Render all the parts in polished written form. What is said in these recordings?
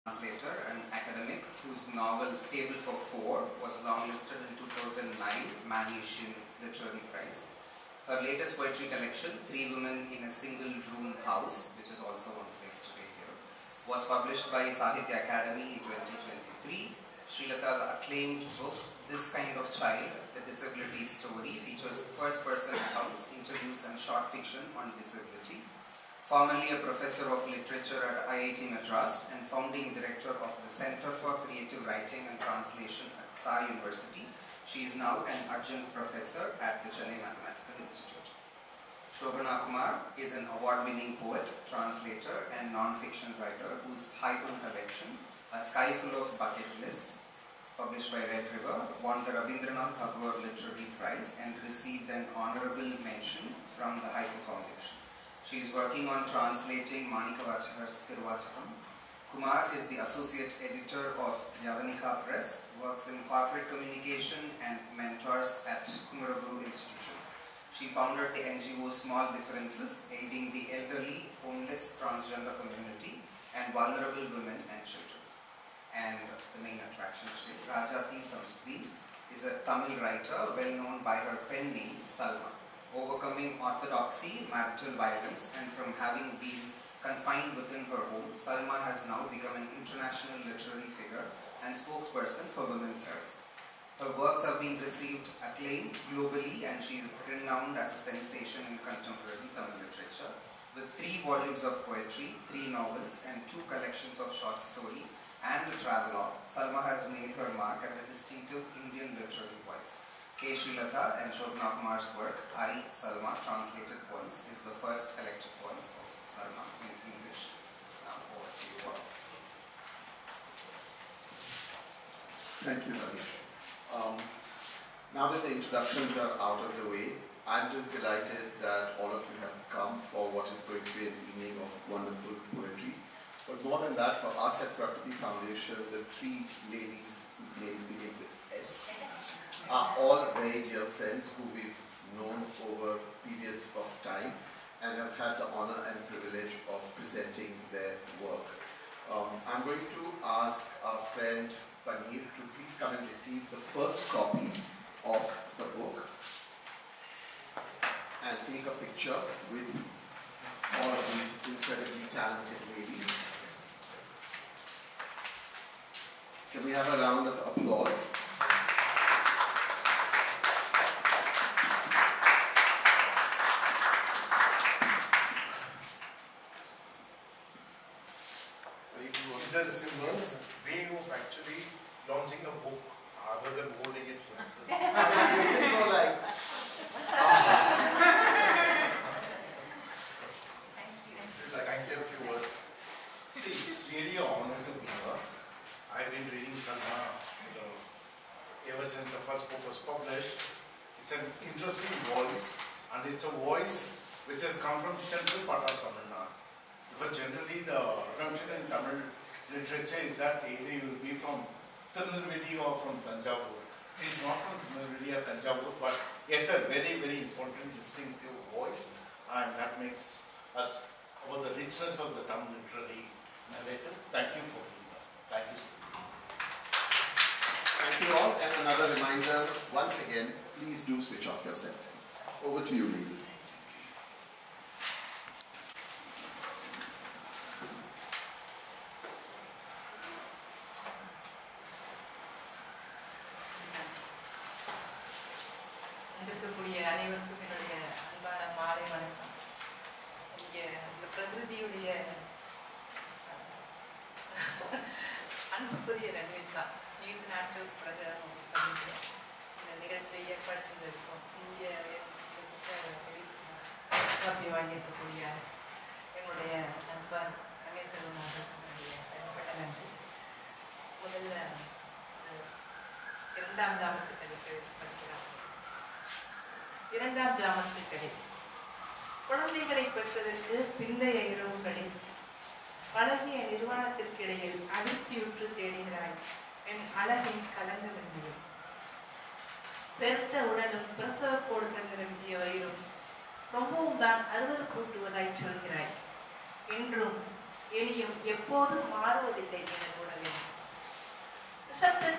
Translator and academic whose novel Table for Four was longlisted in 2009 Man Asian Literary Prize. Her latest poetry collection, Three Women in a Single Room House, which is also on sale today here, was published by Sahitya Academy in 2023. Srilata's acclaimed book, This Kind of Child, The Disability Story, features first-person accounts, interviews and short fiction on disability. Formerly a professor of literature at IIT Madras and founding director of the Center for Creative Writing and Translation at SAR University, she is now an adjunct professor at the Chennai Mathematical Institute. Shobhana Kumar is an award-winning poet, translator and non-fiction writer whose Haikun collection, A Sky Full of Bucket Lists, published by Red River, won the Rabindranath Tagore Literary Prize and received an honorable mention from the Haiku Foundation. She is working on translating Manikavachara's Tiruvachakam. Kumar is the associate editor of Yavanika Press, works in corporate communication and mentors at Kumarabu institutions. She founded the NGO Small Differences, aiding the elderly, homeless, transgender community and vulnerable women and children. And the main attraction today, Rajati Samsudi is a Tamil writer well known by her pen name Salma. Overcoming orthodoxy, marital violence, and from having been confined within her home, Salma has now become an international literary figure and spokesperson for women's rights. Her works have been received acclaim globally and she is renowned as a sensation in contemporary Tamil literature. With 3 volumes of poetry, 3 novels, and 2 collections of short story and a travelogue, Salma has made her mark as a distinctive Indian literary voice. K. Srilata and Shobhana Kumar's work, I, Salma, Translated Poems, is the first collected poems of Salma in English. Now over to you all. Thank you, Manish. Now that the introductions are out of the way, I'm just delighted that all of you have come for what is going to be an evening of wonderful poetry. But more than that, for us at Prakriti Foundation, the 3 ladies whose names begin with S are all very dear friends who we've known over periods of time and have had the honor and privilege of presenting their work. I'm going to ask our friend Paneer to please come and receive the first copy of the book and take a picture with all of these incredibly talented ladies. Can we have a round of applause? These are the symbols, way of actually launching a book other than holding it for this. Like, I say a few words. See, it's really an honor to be here. I've been reading Salma ever since the first book was published. It's an interesting voice, and it's a voice which has come from the central part of Tamil Nadu. But generally, the assumption in Tamil literature is that either you will be from Tirunelveli or from Tanjavur. He is not from Tirunelveli or Tanjavur, but yet a very, very important distinctive voice, and that makes us about the richness of the Tamil literary narrative. Thank you for being here. Thank you. thank you all, and another reminder, once again, please do switch off your cell phones. Over to you, ladies. அனைவருக்கும் என்னுடைய அன்பான மாலை வணக்கம். இங்கே இந்த பிரகிருதியுடைய அன்புக்குரிய ரன்விஷா நீண்ட நாட்களுக்கு பிறகு இந்த நிகழ்ச்சியை ஏற்பாடு செய்திருக்கோம். இந்திய வாங்கியிருக்கக்கூடிய என்னுடைய நண்பர் கணேசன் தனிப்பட்ட நன்றி. முதல்ல 2ஆம் ஜாமத்து கதைக்கு படிக்கிறார். 2ஆம் ஜாமத்து கதை. குழந்தைகளை பெற்றதற்கு பிந்தைய இரவுகளில் பழகிய நிர்வாணத்திற்கு இடையில் அதிர்ச்சியுற்று தேடுகிறாய் என் அழகின் கலங்கவில்லை. பெருத்த உடலும் பிரசவ கோடுகள் நிரம்பிய வயிறும் ரொம்பவும் தான் அருவருப்பூட்டுவதாய் சொல்கிறாய். என்றும் எளியும் எப்போதும் மாறுவதில்லை என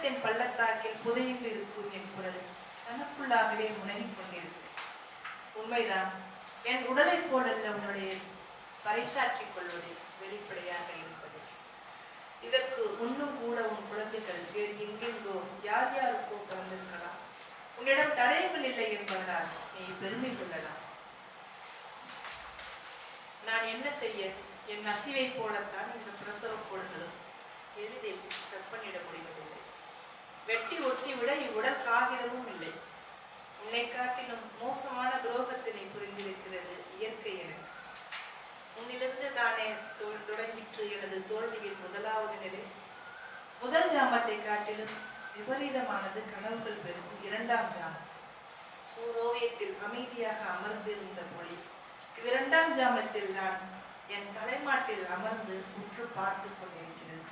துக்கத்தின் பள்ளத்தாக்கில் புதையுண்டு இருக்கும் என் குரல் தனக்குள்ளாகவே முனகிக் கொண்டிருக்கும். உண்மைதான், என் உடலை போலல்ல உன்னுடைய பறைசாற்றிக் கொள்வது வெளிப்படையாக இருப்பது. இதற்கு முன்னும் கூட உன் குழந்தைகள் வேறு எங்கெங்கோ யார் யாருக்கோ பிறந்திருக்கலாம். உன்னிடம் தடயங்கள் இல்லை என்பதனால் நீ பெருமை கொள்ளலாம். நான் என்ன செய்ய? என் நசிவை போலத்தான் இந்த பிரசவ கோள்களும் எளிதில் செப்பனிட முடிவதில்லை. வெட்டி ஒட்டி விட இவ்வுடல் காகிதமும் இல்லை. உன்னை காட்டிலும் மோசமான துரோகத்தினை புரிந்திருக்கிறது இயற்கை எனக்கு. உன்னிலிருந்து தானே தொடங்கிற்று எனது தோல்வியின் முதலாவது நிலை. முதல் ஜாமத்தை காட்டிலும் விபரீதமானது கனவுகள் பெறும் இரண்டாம் ஜாமம். சூரோவியத்தில் அமைதியாக அமர்ந்திருந்த மொழி இரண்டாம் ஜாமத்தில் நான் என் தலைமாட்டில் அமர்ந்து உற்று பார்த்து கொண்டிருக்கிறது.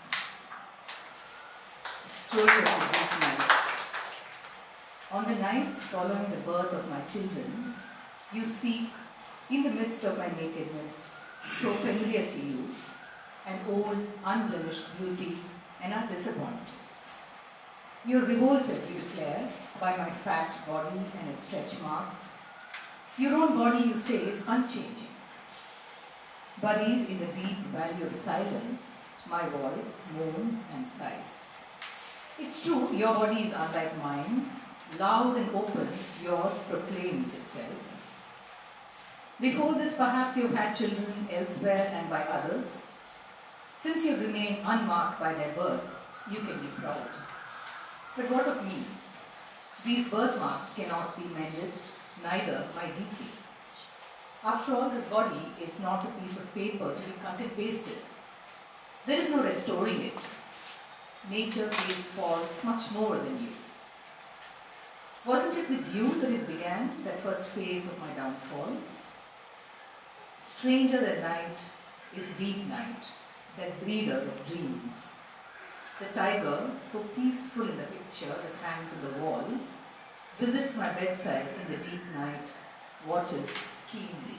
Story of a great night. On the nights following the birth of my children, you seek, in the midst of my nakedness, so familiar to you, an old, unblemished beauty, and are disappointed. You are revolted, you declare, by my fat body and its stretch marks. Your own body, you say, is unchanging. Buried in the deep valley of silence, my voice moans and sighs. It's true, your body is unlike mine. Loud and open, yours proclaims itself. Before this, perhaps you've had children elsewhere and by others. Since you've remained unmarked by their birth, you can be proud. But what of me? These birthmarks cannot be mended, neither my decay. After all, this body is not a piece of paper to be cut and pasted. There is no restoring it. Nature pays false much more than you. Wasn't it with you that it began, that first phase of my downfall? Stranger than night is deep night, that breeder of dreams. The tiger, so peaceful in the picture that hangs on the wall, visits my bedside in the deep night, watches keenly.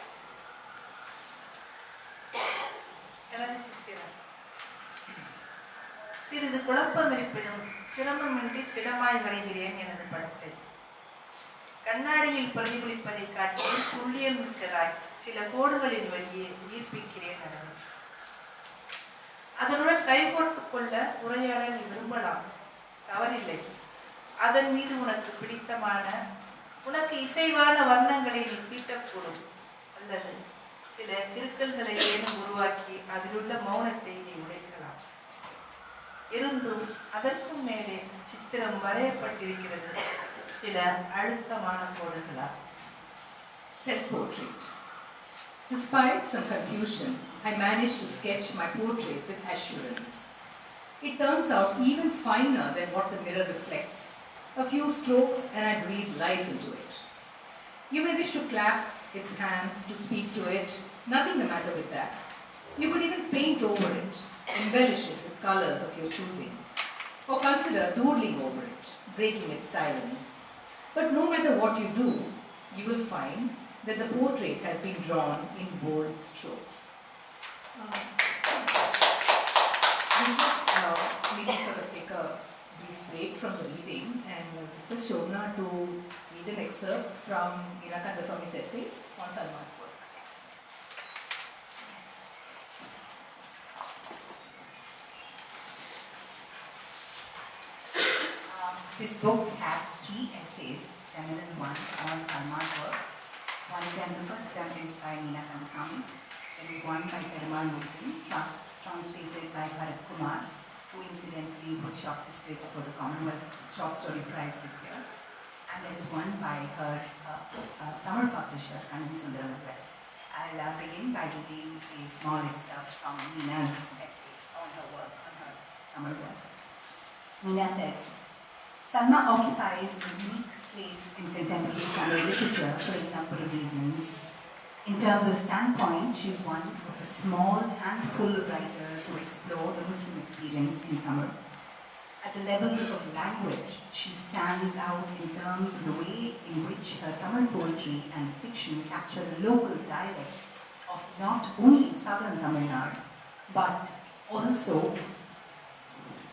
சிறிது குழப்பம் இருப்பினும் சிரமமின்றி திடமாய் வரைகிறேன் எனது படத்தை. கண்ணாடியில் பிரதிபலிப்பதை காட்டிலும் துல்லியம் மிக்கதாய் சில கோடுகளின் வழியே உயிர்ப்பிக்கிறேன் நடனம். அதனுடன் கைகோர்த்துக் கொள்ள உரையாட நீ விரும்பலாம், தவறில்லை. அதன் மீது உனக்கு பிடித்தமான, உனக்கு இசைவான வர்ணங்களை நீ தீட்டக்கூடும். அல்லது சில கிறுக்கல்களை ஏனும் உருவாக்கி அதிலுள்ள மௌனத்தை நீ உடைக்கலாம். இருந்தும் அதற்கும் மேலே சித்திரம் வரையப்பட்டிருக்கிறது சில அழுத்தமான கோடுகளால். Self-portrait. Despite some confusion, I managed to sketch my portrait with assurance. It turns out even finer than what the mirror reflects. A few strokes and I breathe life into it. You may wish to clap its hands, to speak to it. Nothing the matter with that. You could even paint over it, embellish it with colors of your choosing, or consider doodling over it, breaking its silence. But no matter what you do, you will find that the portrait has been drawn in bold strokes. We can sort of take a brief break from the reading and request Shobna to read an excerpt from Meena Swami's essay on Salma's work. This book has 3 essays, seminal ones on Salma's work. One of them, the first attempt is by Meena Swami. There is one by Perumal Murthy, translated by Bharat Kumar, who incidentally was shortlisted for the Commonwealth Short Story Prize this year. And there is one by her Tamil publisher, Kannan Sundaram as well. I'll begin by reading a small excerpt from Meena's essay on her work, on her Tamil work. Meena says, Salma occupies a unique place in contemporary Tamil literature for a number of reasons. In terms of standpoint, she is one of the small handful of writers who explore the Muslim experience in Tamil. At the level of language, she stands out in terms of the way in which her Tamil poetry and fiction capture the local dialect of not only southern Tamil Nadu, but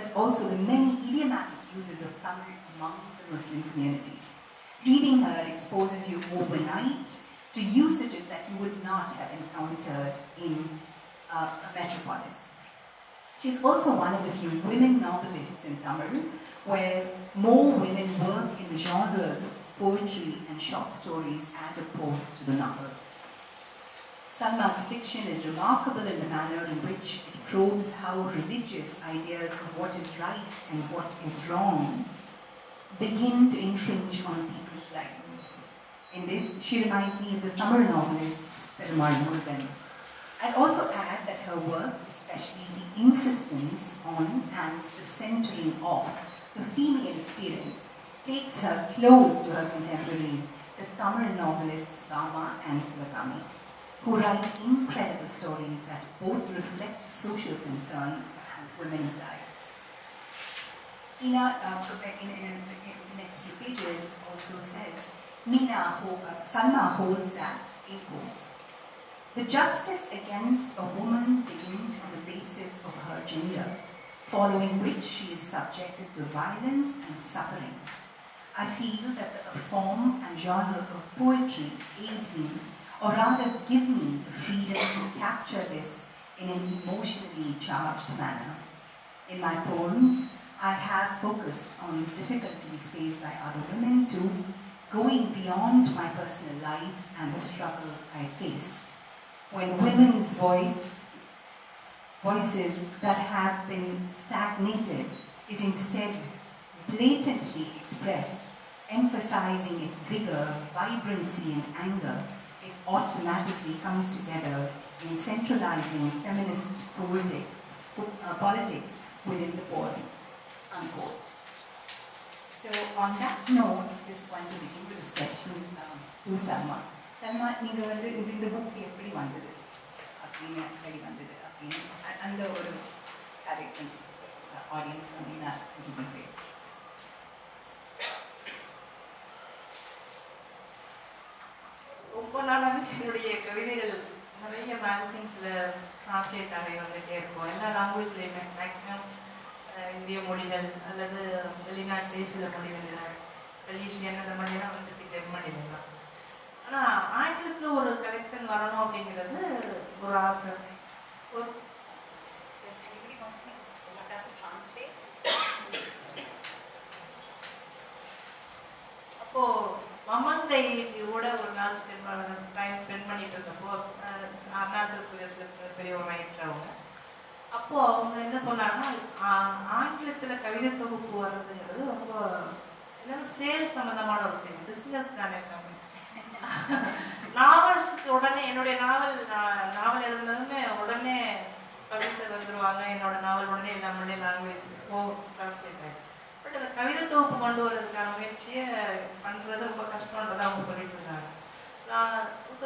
but also the many idiomatic uses of Tamil among the Muslim community. Reading her exposes you overnight to usages that you would not have encountered in a metropolis. She's also one of the few women novelists in Tamil where more women work in the genres of poetry and short stories as opposed to the novel. Salma's fiction is remarkable in the manner in which it probes how religious ideas of what is right and what is wrong begin to infringe on people's lives. In this, she reminds me of the Tamil novelist Perumal Murugan. I'd also add that her work, especially the insistence on and the centering of the female experience, takes her close to her contemporaries, the Tamil novelists Dama and Sivakami, who write incredible stories that both reflect social concerns and women's lives. Ina, in the next few pages, also says, Salma holds that, in quotes, the justice against a woman begins on the basis of her gender, following which she is subjected to violence and suffering. I feel that the form and genre of poetry aid me, or rather give me the freedom to capture this in an emotionally charged manner. In my poems, I have focused on the difficulties faced by other women too, going beyond my personal life and the struggle I faced. When women's voices that have been stagnated is instead blatantly expressed, emphasizing its vigor, vibrancy and anger, it automatically comes together in centralizing feminist politics within the poem. Unquote. So on that note, just want to begin the discussion to Salma. Salma, நீங்க வந்து இந்த book எப்படி வந்தது அப்படின்னு வெளி வந்தது அப்படின்னு அந்த ஒரு கதை ஆடியன்ஸ் அப்படின்னா ரொம்ப நாளாக என்னுடைய கவிதைகள் நிறைய மேகசின்ஸில் ட்ரான்ஸ்லேட் ஆகி வந்துகிட்டே இருக்கும். எல்லா லாங்குவேஜ்லேயுமே மேக்ஸிமம் இந்திய மொழிகள் அல்லது வெளிநாட்டு சில மொழிகள் மலேசியன் அந்த மாதிரிலாம் வந்துட்டு ஜெர்மனில தான். ஆனால் ஆங்கிலத்தில் ஒரு கலெக்ஷன் வரணும் அப்படிங்கிறது ஒரு ஆசை. ஒரு அப்போது மமந்தையோட ஒரு நாள் டைம் ஸ்பெண்ட் பண்ணிட்டு இருந்தப்போ அருணாச்சல் பிரதேசத்தில் பெரிய ஒரு ரைட்டர் அவங்க. அப்போது அவங்க என்ன சொன்னாங்கன்னா, ஆங்கிலத்தில் கவிதை தொகுப்பு வர்றதுங்கிறது ரொம்ப என்னது சேல்ஸ் சம்மந்தமான ஒரு விஷயம், பிஸ்னஸ் தானே. நாவல்ஸுக்கு உடனே என்னுடைய நாவல் எழுதுனதுமே உடனே பப்ளிஷர் வந்துடுவாங்க, என்னோட நாவல் உடனே நம்மளுடைய லாங்குவேஜ் ட்ரான்ஸ்லேட் ஆகிடும். பட் அந்த கவிதை தொகுப்பு கொண்டு வர்றதுக்கான முயற்சியை பண்ணுறது ரொம்ப கஷ்டன்றதை அவங்க சொல்லிட்டு இருந்தாங்க. நான்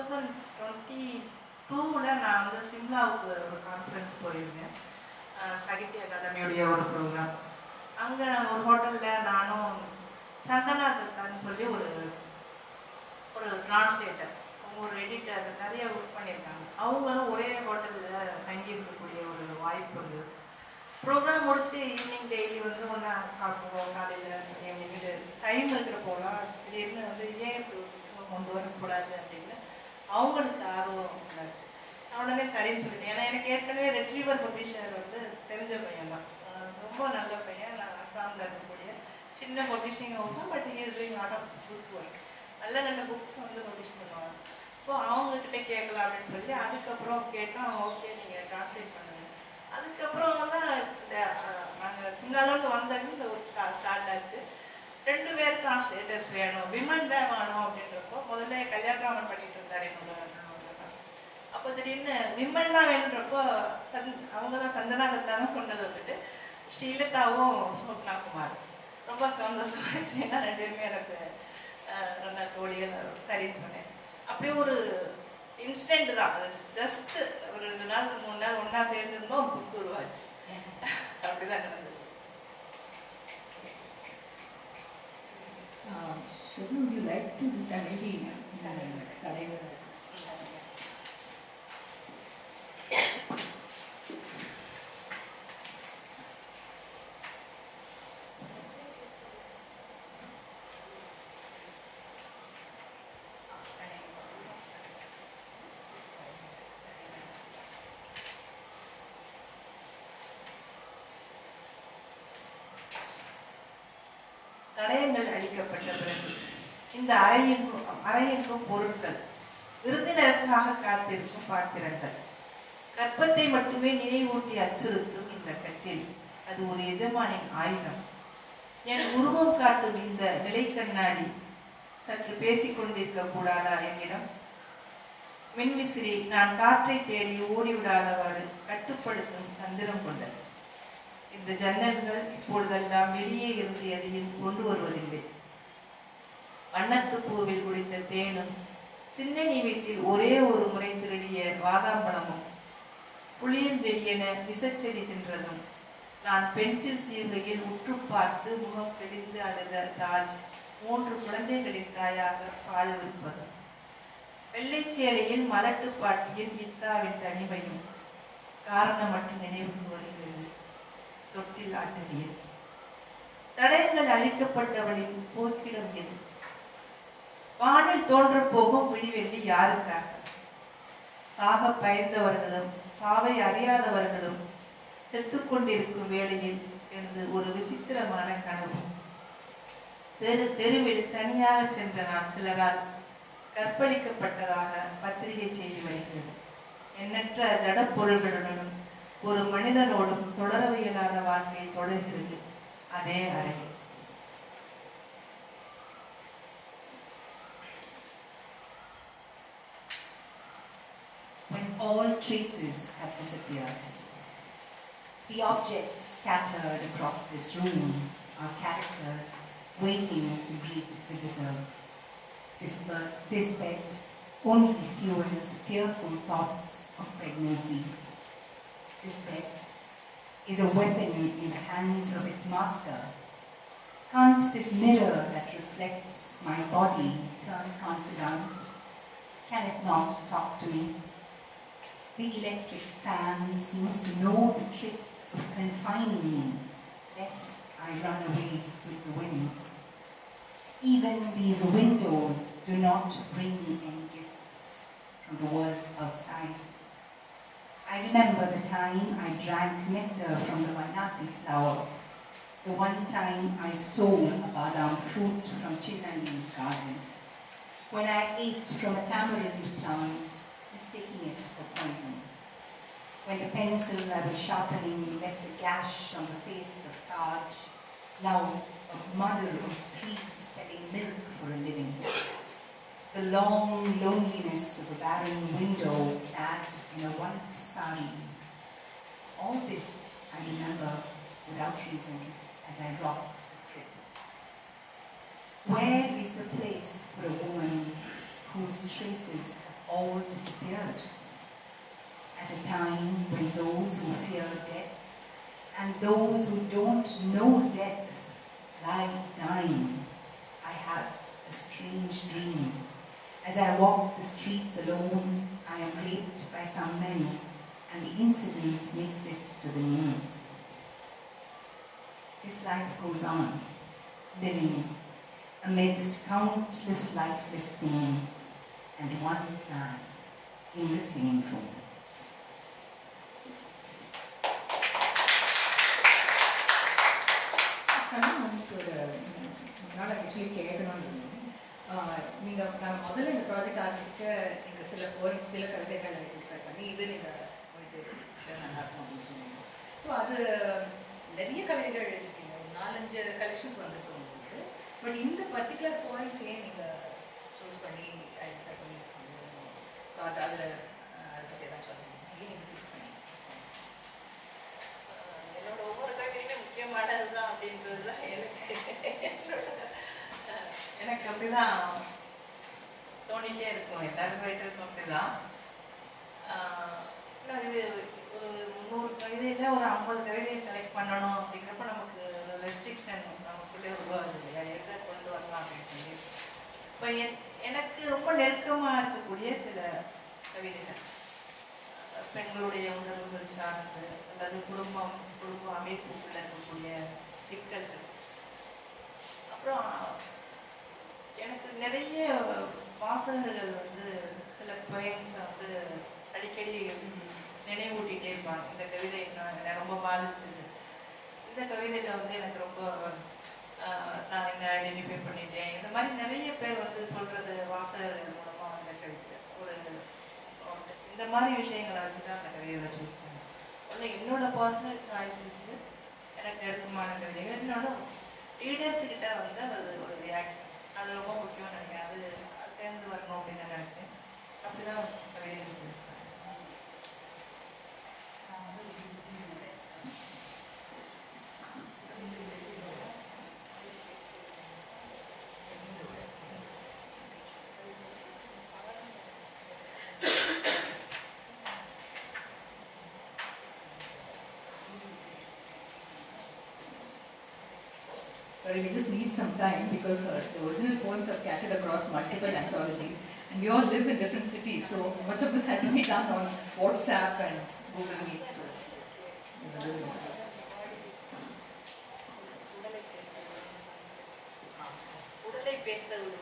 2022 நான் வந்து சிம்லாவுக்கு ஒரு கான்ஃபரன்ஸ் போயிருந்தேன், சாகித்ய அகாடமியுடைய ஒரு ப்ரோக்ராம். அங்கே ஒரு ஹோட்டலில் நானும் சந்தனா தத்தான்னு சொல்லி ஒரு டிரான்ஸ்லேட்டர், அவங்க ஒரு எடிட்டர், நிறைய ஒர்க் பண்ணியிருக்காங்க. அவங்களும் ஒரே ஹோட்டலில் தங்கி இருக்கக்கூடிய ஒரு வாய்ப்பு இருந்தது. ப்ரோக்ராம் முடிச்சுட்டு ஈவினிங் டெய்லி வந்து ஒன்றா சாப்பிடுவோம். காலையில் ஈவினிங் டைம் இருக்கிற போகலாம், திடீர்னு வந்து ஏன் கொண்டு வரக்கூடாது அப்படின்னு அவங்களுக்கு ஆர்வம் உண்டாச்சு. நான் உடனே சரின்னு சொல்லிட்டேன். ஏன்னா எனக்கு ஏற்கனவே ரெட்ரீவர் பப்ளிஷர் வந்து தெரிஞ்ச பையன் தான், ரொம்ப நல்ல பையன். நான் அஸ்ஸாமில் இருக்கக்கூடிய சின்ன பப்ளிஷிங் ஹவுஸ் தான், but is doing lot of book work, நல்ல புக்ஸ் வந்து பப்ளிஷ் பண்ணுவாங்க. இப்போது அவங்கக்கிட்ட கேட்கலாம் அப்படின்னு சொல்லி அதுக்கப்புறம் கேட்டால் ஓகே நீங்கள் ட்ரான்ஸ்லேட் பண்ணுங்க. அதுக்கப்புறம் தான் இந்த நாங்கள் சிம்லாவுக்கு வந்தது இந்த ஒரு ஸ்டார்ட் ஆச்சு. 2 பேர் ட்ரான்ஸ்லேட்டர்ஸ் வேணும், விமன் தான் வேணும் அப்படின்றப்போ முதல்ல கல்யாணராமன் பண்ணிட்டு இருந்தார் என்னோட. அப்போ திடீர்னு விமன் தான் வேணுன்றப்போ அவங்க தான் சந்தனா தத்தான்னு சொன்னதை விட்டுட்டு ஸ்ரீலதாவும் சோப்னா குமார் ரொம்ப சந்தோஷமாச்சு. ஏன்னா 2 பேருமே எனக்கு நல்ல தோழிகள், சரின்னு சொன்னேன். அப்படியே ஒரு இன்ஸ்டன்ட் தான், அது ஜஸ்ட் ஒரு 2 நாள் 3 நாள் ஒன்றா சேர்ந்துருந்தோம், ஒரு புக் உருவாச்சு. அப்படிதான் நடந்தது. Would you like to maybe தடயங்கள் அளிக்கப்பட்ட பிறகு இந்த அறையெங்கும் பொருட்கள், விருந்தினருக்காக காத்திருக்கும் பாத்திரங்கள், கற்பத்தை மட்டுமே நினைவூட்டி அச்சுறுத்தும் இந்த கட்டில் அது ஒரு எஜமானின் ஆயுதம். என் உருவம் காட்டும் இந்த நிலை கண்ணாடி சற்று பேசிக்கொண்டிருக்க கூடாதா என்னிடம்? மின்விசிறி நான் காற்றை தேடி ஓடிவிடாதவாறு கட்டுப்படுத்தும் தந்திரம் கொண்டது. இந்த ஜன்னல்கள் இப்பொழுதெல்லாம் வெளியே இருந்து எதையும் கொண்டு வருவதில்லை. வண்ணத்து பூவில் குடித்த தேனும், சின்னனி வீட்டில் ஒரே ஒரு முறை திருடிய வாதாம்பழமும், புளியஞ்செடியென விசச்செடி தின்றதும், நான் பென்சில் சீவுகையில் உற்று பார்த்து முகம் பிடிந்து அழுத தாஜ் 3 குழந்தைகளின் தாயாக பால் விற்பதும், வெள்ளைச்சேலையில் மலட்டு பாட்டியின் இத்தாவின் தனிமையும் காரணமற்ற நினைவுக்கு வருகிறது. தொட்டில் ஆட்டவியல். தடயங்கள் அளிக்கப்பட்டவளின் போக்கிடம் எது? வானில் தோன்ற போகும் விழிவெள்ளி யாருக்காக? சாக பயந்தவர்களும் சாவை அறியாதவர்களும் செத்துக்கொண்டிருக்கும் வேளையில் எனது ஒரு விசித்திரமான கனவு. தெருவில் தனியாக சென்ற நான் சிலரால் கற்பழிக்கப்பட்டதாக பத்திரிகை செய்தி வருகிறது. எண்ணற்ற ஜட பொருள்களுடனும் ஒரு மனிதனோடும் தொடரவியலாத வாழ்க்கை தொடர்கிறது அதே அறையில். When all traces have disappeared, the objects scattered across this room are characters waiting to greet visitors. This bed only fuels fearful thoughts of pregnancy. This bed is a weapon in the hands of its master. Can't this mirror that reflects my body turn confidant? Can it not talk to me? The electric fan seems to know the trick of confining me, lest I run away with the wind. Even these windows do not bring me any gifts from the world outside. I remember the time I drank nectar from the Vainati flower, the one time I stole a badam fruit from Chinnandi's garden, when I ate from a tamarind plant, mistaking it for poison, when the pencil I was sharpening left a gash on the face of Taj, now a mother of 3 selling milk for a living. The long loneliness of a barren window clad in a white sari. All this I remember without reason as I rock the crib. Where is the place for a woman whose traces have all disappeared? At a time when those who fear death and those who don't know death lie dying, I have a strange dream. As I walk the streets alone, I am raped by some men, and the incident makes it to the news. This life goes on, living amidst countless lifeless things, and one man in the same room. Actually கேட்கணும்னு நீங்கள் நாங்கள் முதல்ல இந்த project ஆரம்பிச்ச நீங்கள் சில boys சில கவிதைகள் ப்ரிப்பேர் பண்ணி இது நீங்கள் போயிட்டு நல்லா இருக்கும் அப்படின்னு சொன்னீங்க. ஸோ அது நிறைய கவிதைகள் இருக்கீங்க, 4-5 கலெக்ஷன்ஸ் வந்துருக்கு உங்களுக்கு. பட் இந்த பர்டிகுலர் போய்ஸ் ஏன் நீங்கள் சூஸ் பண்ணி ஐடென்டிஃபை பண்ணியிருக்கீங்க? ஸோ அது அதில் அதை பற்றி எதாவது சொல்லுங்கள். ஏன் இன்க்ளூட் பண்ணி? என்னோட ஒவ்வொரு கவிதையுமே முக்கியமானது தான் அப்படின்றது தான் எனக்கு அப்படிதான் தோணிகிட்டே இருக்கும். எல்லாரும் ரைட்டருக்கும் அப்படிதான். இது ஒரு 100 கவிதையில் ஒரு 50 கவிதையை செலக்ட் பண்ணணும் அப்படிங்கிறப்ப நமக்கு ரெஸ்ட்ரிக்ஷன் நமக்குள்ளே உருவாகுது இல்லையா, எதை கொண்டு வரலாம் அப்படின்னு சொல்லி. இப்போ எனக்கு ரொம்ப நெருக்கமாக இருக்கக்கூடிய சில கவிதைகள் பெண்களுடைய உணர்வுகள் சார்ந்து அல்லது குடும்ப அமைப்புக்குள்ள இருக்கக்கூடிய சிக்கல்கள். அப்புறம் எனக்கு நிறைய வாசகர்கள் சில போயம்ஸை அடிக்கடி நினைவூட்டிகிட்டே இருப்பாங்க. இந்த கவிதை என்னை ரொம்ப பாதிச்சது, இந்த கவிதையில் எனக்கு ரொம்ப நான் என்ன ஐடென்டிஃபை பண்ணிட்டேன். இந்த மாதிரி நிறைய பேர் வந்து சொல்கிறது வாசகர்கள் மூலமாக வந்து கிடைக்கிற ஒரு இந்த மாதிரி விஷயங்களை வச்சு தான் அந்த கவிதைகளை சூஸ் பண்ணேன். ஒன்று என்னோடய பர்சனல் சாய்ஸஸ்ஸு, எனக்கு நெருக்கமான கவிதைகள், இன்னொன்று ரீடர்ஸுக்கிட்ட வந்து அது ஒரு ரியாக்ஷன், அது ரொம்ப முக்கியம்னு நினைக்கிறேன். அது சேர்ந்து வரணும் அப்படின்னு நான் நினச்சேன். அப்படி தான் கவிதைகள் சூஸ் பண்ணேன். Sorry, we just need some time because the original poems are scattered across multiple anthologies and we all live in different cities, so much of this had to be done on WhatsApp and Google Meet. So, உடலை பேச விடுவோம்.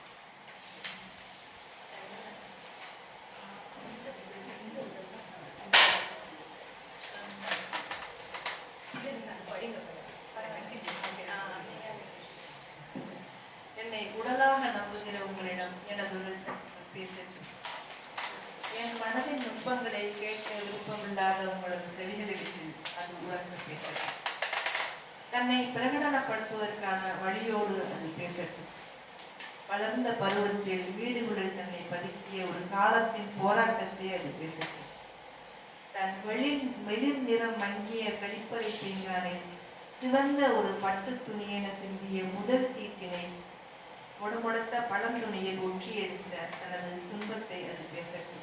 என்னை உடலாக நம்புகிற உங்களிடம் எனது உடல் சற்று பேசட்டும். என் மனதின் நுட்பங்களை கேட்க விருப்பமில்லாத உங்களது செவிகளிடத்தில் அது உணர்ந்து பேசட்டும். தன்னை பிரகடனப்படுத்துவதற்கான வழியோடு அது பேசட்டும். வளர்ந்த பருவத்தில் வீடுகளில் தன்னை பதுக்கிய ஒரு காலத்தின் போராட்டத்தை அது பேசட்டும். தன் வெளிர் நிறம் மங்கிய கழிப்பறை பீங்கானை சிவந்த ஒரு பட்டு துணியென சிந்திய முதல் தீட்டினை முடமுடத்த பழந்துணியில் ஒற்றி எடுத்த தனது துன்பத்தை அது பேசட்டும்.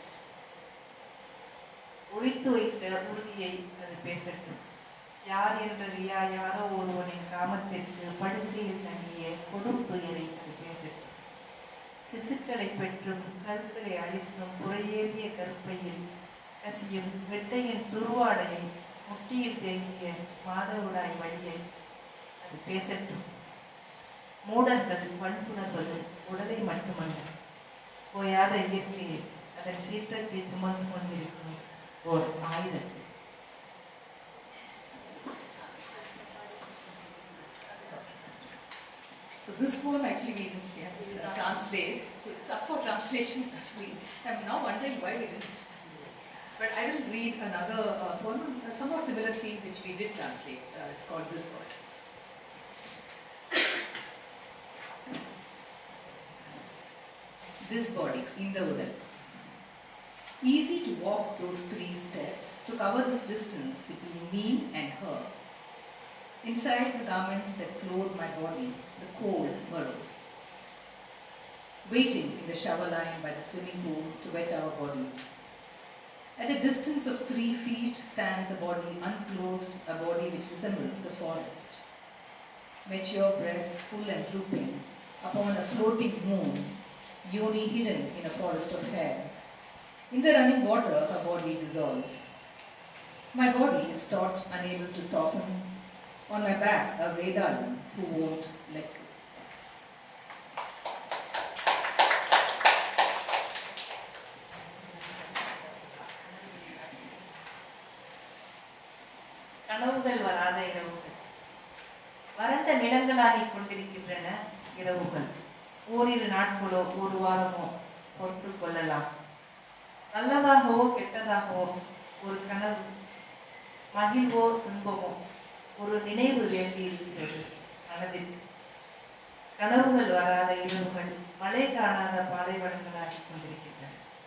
ஒழித்து வைத்த உறுதியை அது பேசட்டும். யார் என்றறியா யாரோ ஒருவனின் காமத்திற்கு படுக்கையில் தங்கிய கொடும் துயரை அது பேசட்டும். சிசுக்களை பெற்றும் கருக்களை அழித்தும் புறையேறிய கருப்பையில் கசியும் வெட்டையின் துருவாடையை முட்டியில் தேங்கிய மாதவிடாய் வழியை அது பேசட்டும். மூடர்கள் வன்புணர்வது உடலை மட்டுமல்ல, போயாத இயற்கையை அதன் சீற்றத்தை சுமந்து கொண்டிருக்கும் ஓர் ஆயுதத்தை. So this poem actually we didn't translate, so it's up for translation actually. I'm now wondering why we didn't. But I will read another poem, a somewhat similar theme which we did translate. It's called This Body. This body, in the udal. Easy to walk those 3 steps, to cover this distance between me and her. Inside the garments that clothe my body, the cold burrows. Waiting in the shower line by the swimming pool to wet our bodies. At a distance of 3 feet stands a body unclothed, a body which resembles the forest. Mature breasts full and drooping, upon a floating moon, yoni hidden in a forest of hair. In the running water, her body dissolves. My body is taut, unable to soften. On my back, a Vedalan who won't let go. கனவுகள் வராத இரவுகள், வறண்ட நிலங்களாகிக் கொண்டிருக்கின்றன இரவுகள். ஓரிரு நாட்களோ ஒரு வாரமோ பொறுத்து கொள்ளலாம். நல்லதாகவோ கெட்டதாகவோ ஒரு கனவு, மகிழ்வோ துன்பமோ ஒரு நினைவு வேண்டியிருக்கிறது மனதிற்கு. கனவுகள் வராத இரவுகள் மழை காணாத பாலைவனங்களாகிக் கொண்டிருக்கின்றன.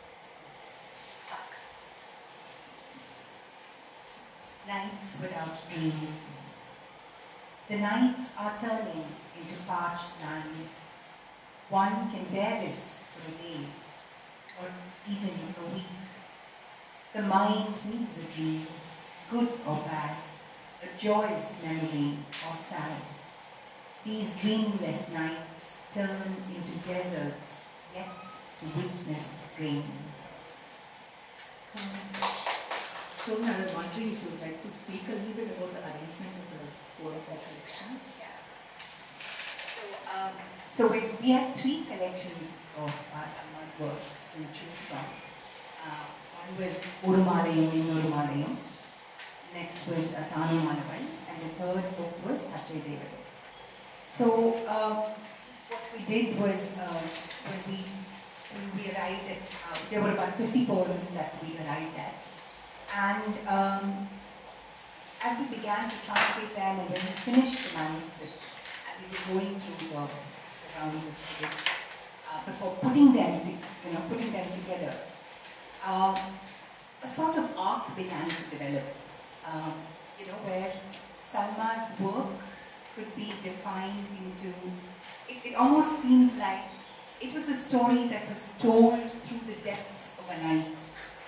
Nights without dreams. The nights are turning into parched lands. One can bear this for a day, or even a week. The mind needs a dream, good or bad, a joyous memory or sad. These dreamless nights turn into deserts, yet to witness rain. So I was wondering if you would like to speak a little bit about the arrangement of the poems that we have. Yeah. So we had 3 collections of Salma's work to choose from. One was Urumalayam in Urumalayam. Next was Thanu Manaval, and the third book was Achay Devadu. So what we did was when we arrived at, there were about 50 poems that we arrived at, and as we began to translate them and when we finished the manuscript and we were going through the rounds of edits before putting them together, a sort of arc began to develop, where Salma's work could be defined into, it almost seemed like it was a story that was told through the depths of a night.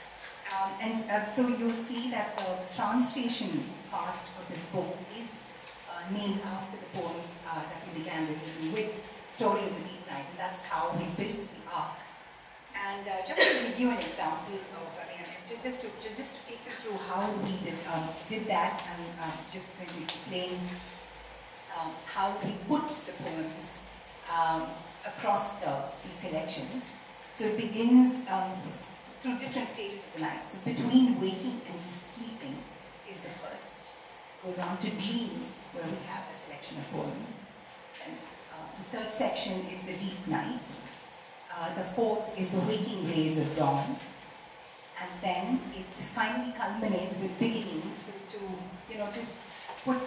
So you'll see that the translation part of this book is named after the poem that we began visiting with, Story of the Deep Night, and that's how we built the arc. And just to give you an example of, just to take you through how we did that, and just going to explain how we put the poems across the collections. So it begins through different stages of the night. So between waking and sleeping is the first. Goes on to dreams, where we have a selection of poems. And the third section is the deep night. The fourth is the waking rays of dawn. And then it finally culminates with beginnings to, just put,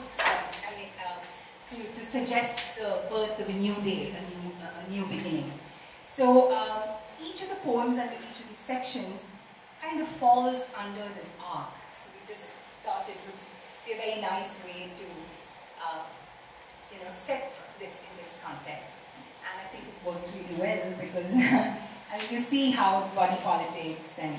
to suggest the birth of a new day, a new beginning. So each of the poems under each of these sections kind of falls under this arc. So we just thought it would be a very nice way to, set this in this context. And I think it worked really well because you see how body politics and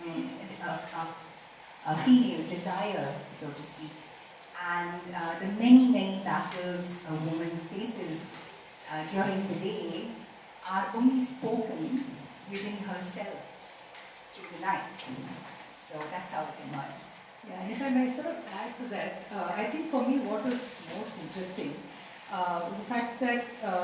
female desire, so to speak, and the many, many battles a woman faces during the day are only spoken within herself through the night. So that's how it emerged. Yeah, and if I may sort of add to that, I think for me what was most interesting was the fact that,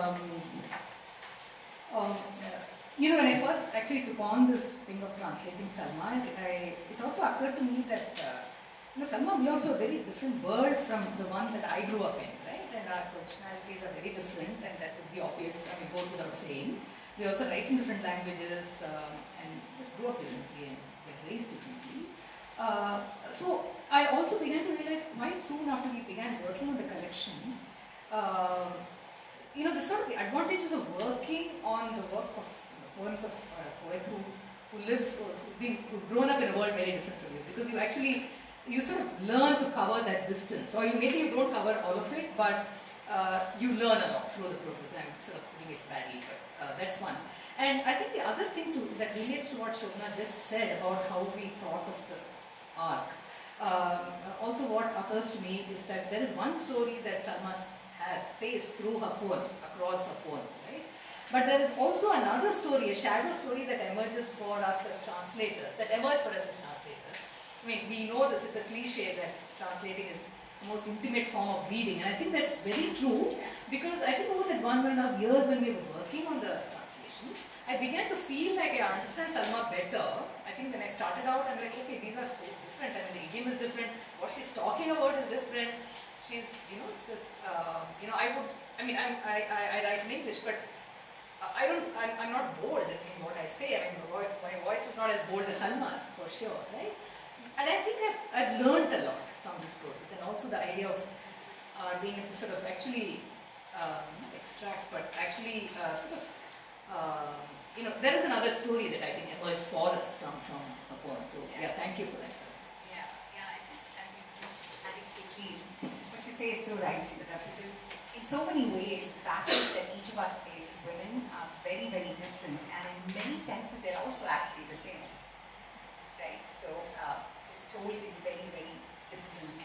when I first actually took on this thing of translating Salma, it also occurred to me that Salma belongs to a very different world from the one that I grew up in, right? And our personalities are very different, and that would be obvious, goes without saying. We also write in different languages and just grew up differently and were raised differently. So I also began to realize quite soon after we began working on the collection, the sort of the advantages of working on the work of the poems of a poet who lives or who's grown up in a world very different from you, because you sort of learn to cover that distance, or maybe you don't cover all of it, but you learn a lot through the process. I'm sort of putting it badly, but that's one. And I think the other thing that relates to what Shobna just said about how we thought of the arc. Also what occurs to me is that there is one story that Salma says through her poems, across her poems, right? But there is also another story, a shadow story that emerges for us as translators, we know this, it's a cliche that translating is the most intimate form of reading, and I think that's very true, because I think over that 1.5 years when we were working on the translations, I began to feel like I understand Salma better. I think when I started out, I'm like, okay, these are so different. The idiom is different. What she's talking about is different. She's, it's just, I write in English, but I'm not bold in what I say. My voice is not as bold as Salma's, for sure, right? And I think I've learned a lot from this process, and also the idea of being able to sort of actually not extract, but actually there is another story that I think emerged for us from a poem. So thank you for that, sir. I think quickly, what you say is so right, because in so many ways, battles that each of us face as women are very, very different, and in many senses they're also actually the same, right? So just told in very, very different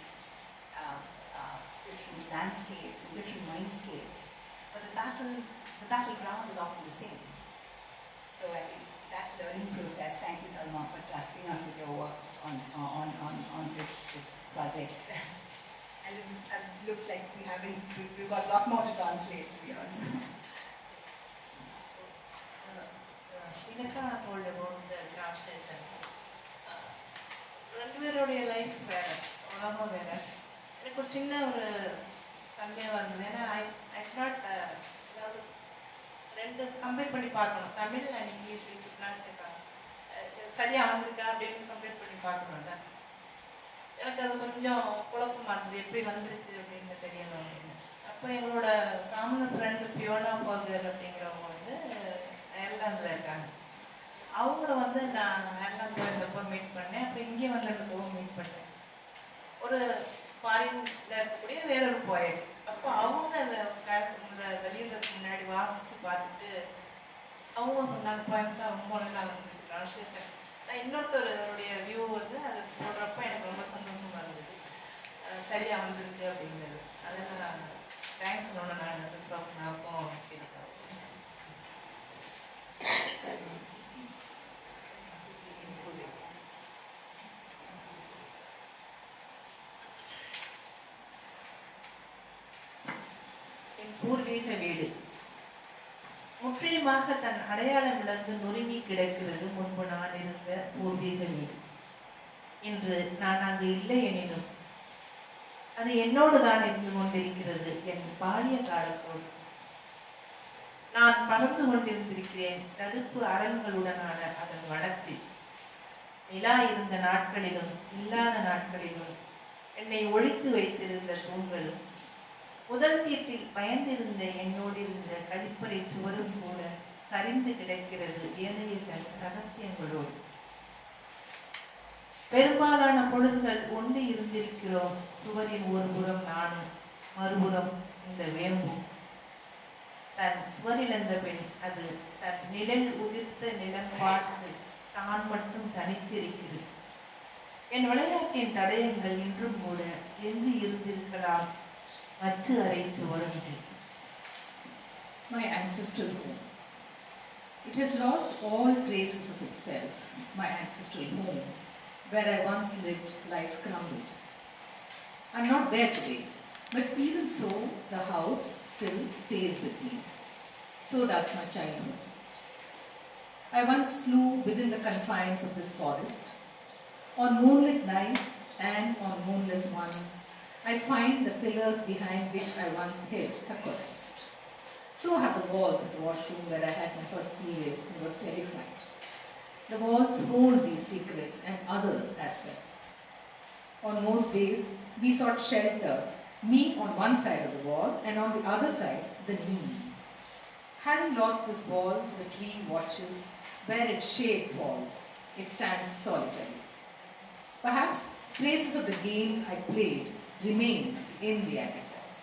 landscapes and different mindscapes, but the battleground is often the same. So I think that learning process, thank you Salma for trusting us with your work on this project. And it looks like we've got a lot more to translate, to be honest. Shinaka told about the translation. ரெண்டு பேருடைய life வேறு, உலகம் வேறு. எனக்கு ஒரு சின்ன ஒரு சந்தேகம் வந்தது. ஏன்னா ஐ நாட் அதாவது ரெண்டு கம்பேர் பண்ணி பார்க்கணும், தமிழ் அண்ட் இங்கிலீஷ் சரியாக வந்திருக்கா அப்படின்னு கம்பேர் பண்ணி பார்க்கணும்ல. எனக்கு அது கொஞ்சம் குழப்பமாக இருந்தது, எப்படி வந்திருக்கு அப்படின்னு தெரியணும் அப்படின்னு. அப்போ எங்களோட காமன் ஃப்ரெண்டு பியோனா பாகர் அப்படிங்கிறவங்க வந்து அயர்லாண்டில் இருக்காங்க. அவங்கள வந்து நான் அயர்லாண்டில் இருந்தப்போ மீட் பண்ணேன். அப்போ இங்கே வந்ததுக்கும் மீட் பண்ணேன். ஒரு ஃபாரினில் இருக்கக்கூடிய வேறொரு போயட். அப்போ அவங்க அந்த வெளியிடறதுக்கு முன்னாடி வாசித்து பார்த்துட்டு அவங்க சொன்னாங்க போயம்ஸ்லாம் ரொம்ப நல்லா வந்து ட்ரான்ஸ்லேஷன். நான் இன்னொருத்தருடைய வியூ வந்து அது சொல்கிறப்ப எனக்கு ரொம்ப சந்தோஷமாக இருந்தது, சரியாக வந்திருக்கு அப்படிங்கிறது. அதில் நான் தேங்க்ஸ் சொல்லணும். நான் சுஷ்மாவுக்கும் ஸ்ரீலதாவுக்கும். என் பூர்வீக வீடு முற்றிலுமாக தன் அடையாளம் இழந்து நொறுங்கி கிடக்கிறது முன்பு நான் இருந்த பூர்வீக வீடு. இன்று நான் அங்கு இல்லை எனினும் அது என்னோடு தான் இருந்து கொண்டிருக்கிறது. என் பாலிய காலத்தோடு நான் பறந்து கொண்டிருந்திருக்கிறேன் தடுப்பு அரண்களுடனான அதன் வடத்தில். நிலா இருந்த நாட்களிலும் இல்லாத நாட்களிலும் என்னை ஒழித்து வைத்திருந்த தூண்களும் முதல் தீட்டில் பயந்திருந்த என்னோடு இருந்த கழிப்பறை சுவரும் கூட சரிந்து கிடக்கிறது ஏனைய ரகசியங்களோடு. பெரும்பாலான பொழுதுகள் ஒன்று இருந்திருக்கிறோம். சுவரின் ஒரு புறம் நானும், மறுபுறம் இந்த வேம்பும். தன் சுவரிழந்த பெண் அது தன் நிழல் உதிர்த்த நிலம் பார்த்து தான் மட்டும் தனித்திருக்கிறது. என் விளையாட்டின் தடயங்கள் இன்றும் கூட எஞ்சி இருந்திருக்கலாம். மச்சு அறை சுவரொன்று. My ancestral home. It has lost all traces of itself. My ancestral home, where I once lived, lies crumbled. I'm not there today, but even so, the house still stays with me. So does my childhood. I once flew within the confines of this forest. On moonlit nights and on moonless ones, I find the pillars behind which I once hid have collapsed. So have the walls of the washroom where I had my first period and was terrified. The walls hold these secrets and others as well. On most days, we sought shelter, me on one side of the wall and on the other side, the neem. Having lost this wall, the tree watches where its shade falls. It stands solitary. Perhaps traces of the games I played remain in the attics.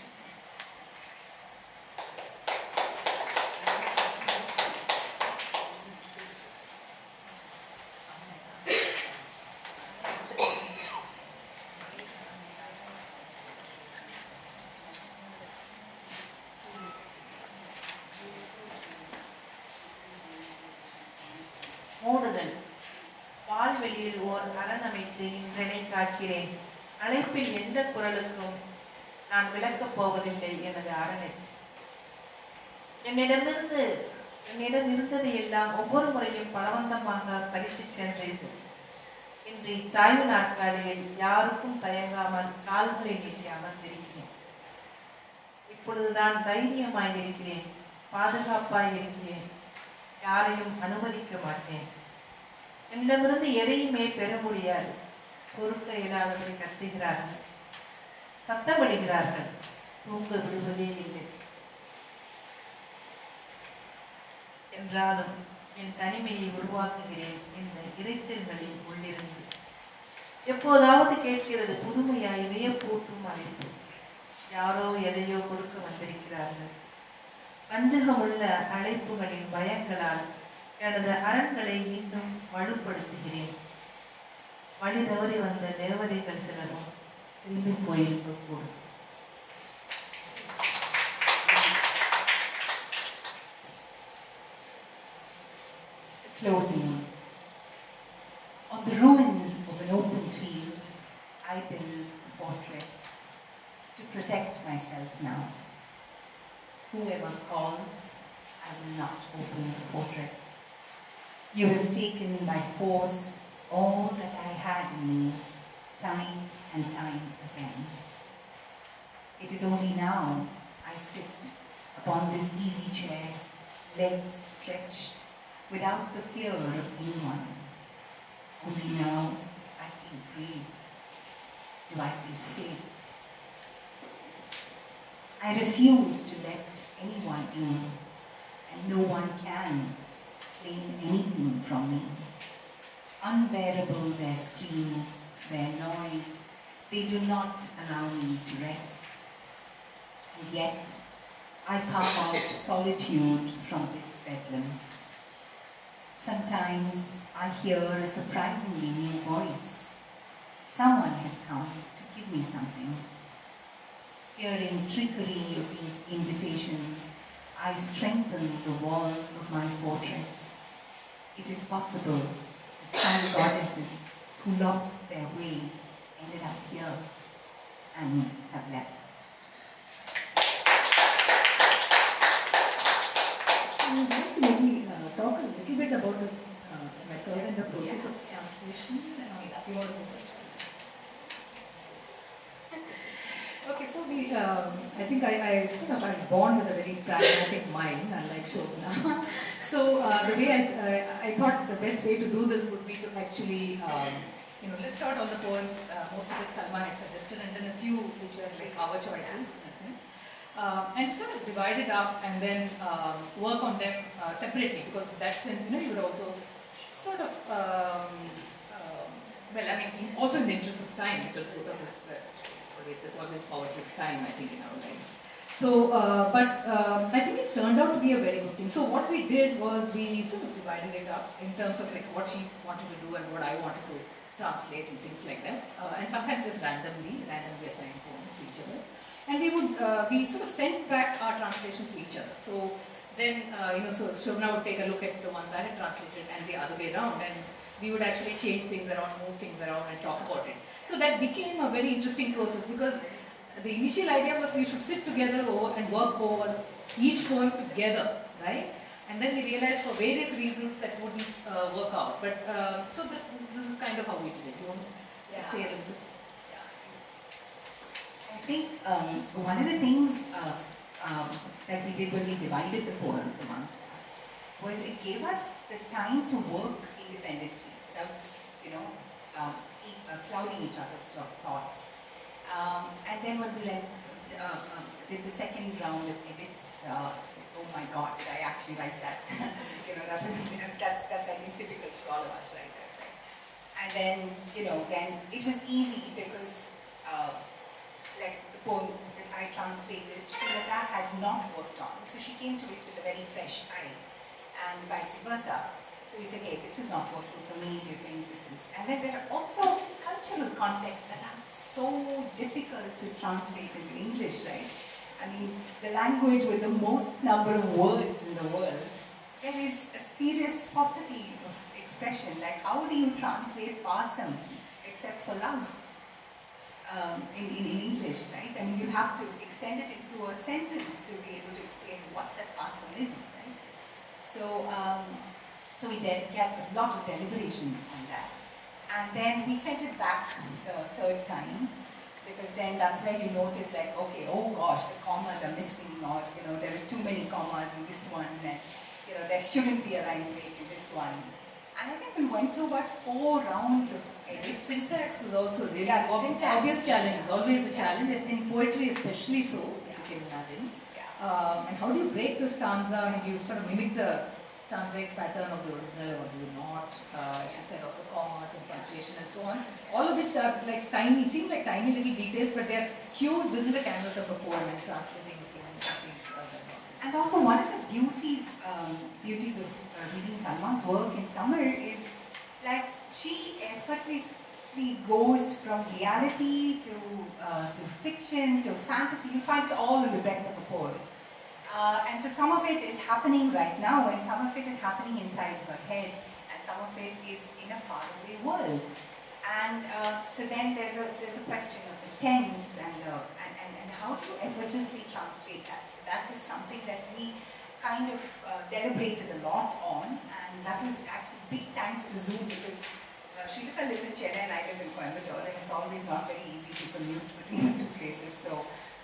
மூடுதல். பால்வெளியில் ஓர் அரண் அமைத்து இன்றனை காக்கிறேன். அழைப்பில் எந்த குரலுக்கும் நான் விளக்கப் போவதில்லை எனது அரணை. என்னிடம் இருந்தது எல்லாம் ஒவ்வொரு முறையும் பலவந்தமாக பறித்து சென்றீர்கள். இன்று சாய்வு நாற்காலியில் யாருக்கும் தயங்காமல் கால்களை நீட்டி அமர்ந்திருக்கிறேன். இப்பொழுதுதான் தைரியமாய் இருக்கிறேன், பாதுகாப்பாய் இருக்கிறேன். யாரையும் அனுமதிக்க மாட்டேன். என்னிடமிருந்து எதையுமே பெற முடியாது. பொறுக்க இயலாதவரை கத்துகிறார்கள், சத்தமிடுகிறார்கள், தூங்க விடுவதே இல்லை. என்றாலும் என் தனிமையை உருவாக்குகிறேன் இந்த இறைச்சல்களில் உள்ளிருந்து. எப்போதாவது கேட்கிறது புதுமையாய் வியப்பூட்டும் அழைப்பு. யாரோ எதையோ கொடுக்க வந்திருக்கிறார்கள். வஞ்சகமுள்ள அழைப்புகளின் பயங்களால் எனது அரண்களை இன்னும் வலுப்படுத்துகிறேன். வழி தவறி வந்த தேவதைகள் சிலரும் திரும்பி போயிருக்கக்கூடும். Closing. On the ruins of an open field, I build a fortress to protect myself now. Whoever calls, I will not open the fortress. You have taken by force all that I had in me, time and time again. It It is only now I sit upon this easy chair, legs stretched, without the fear of anyone. Only now I feel brave. Do I feel safe? I refuse to let anyone in, and no one can claim anything from me. Unbearable their screams, their noise, they do not allow me to rest. And yet, I carve out solitude from this bedlam. Sometimes I hear a surprisingly new voice. Someone has come to give me something. Fearing trickery of these invitations, I strengthen the walls of my fortress. It is possible that some goddesses who lost their way ended up here and have left. I would like to maybe talk a little bit about the method and the process of translation. If you want to go first. Okay, so I think I was born with a very pragmatic mind, unlike Shobna. So the way I thought the best way to do this would be to actually list out all the poems, most of which Salma had suggested, and then a few which were like our choices in a sense. And sort of divide it up and then work on them separately, because in that sense, you would also sort of, also in the interest of time, because both of us were always, there's always poverty of time, I think, in our lives. So, I think it turned out to be a very good thing. So what we did was we sort of divided it up in terms of like what she wanted to do and what I wanted to translate and things like that. And sometimes just randomly assign poems to each of us. And we sort of sent back our translations to each other. So then, so Shobna would take a look at the ones I had translated and the other way around, and we would actually change things around, move things around and talk about it. So that became a very interesting process, because the initial idea was we should sit together and work over each poem together, right? And then we realized for various reasons that wouldn't work out. But so this is kind of how we did it. You want to say a little bit? I think one of the things that we did when we divided the poems amongst us was it gave us the time to work independently without, clouding each other's thoughts. And then when we did the second round of edits, I said, oh my God, did I actually write that? That's I think typical for all of us writers, right? And then, then it was easy because like the poem that I translated, Srilata had not worked on. So she came to it with a very fresh eye, and vice versa. So we said, hey, this is not working for me, do you think this is... And then there are also cultural contexts that are so difficult to translate into English, right? I mean, the language with the most number of words in the world, there is a serious paucity of expression. Like, how do you translate pasam except for love? In English, right? I mean, you have to extend it into a sentence to be able to explain what that pasam is, right? So, so we had a lot of deliberations on that. And then we sent it back the third time, because then that's where you notice like, okay, oh gosh, the commas are missing, or, there are too many commas in this one, and, there shouldn't be a line break in this one. And I think we went through about 4 rounds of edits. Syntax was also really syntax. obvious challenge. It's always a challenge, and in poetry especially so, as you can imagine. And how do you break the stanza and you sort of mimic the stanzaic pattern of the original, or do you not? She said also commas and punctuation and so on. All of which are like tiny, seem like tiny little details, but they're huge within the canvas of a poem and translating it into something. And also one of the beauties of reading Salma's work in Tamil is like she effortlessly goes from reality to fiction to fantasy. You find it all in the breadth of a poem. And so some of it is happening right now, and some of it is happening inside her head, and some of it is in a faraway world. And so then there's a question of the tense and how to effortlessly translate that. So that is something that we kind of deliberated a lot on, and that was actually big thanks to Zoom, because Srilata lives in Chennai and I live in Coimbatore, and it's always not very easy to commute between the two places. So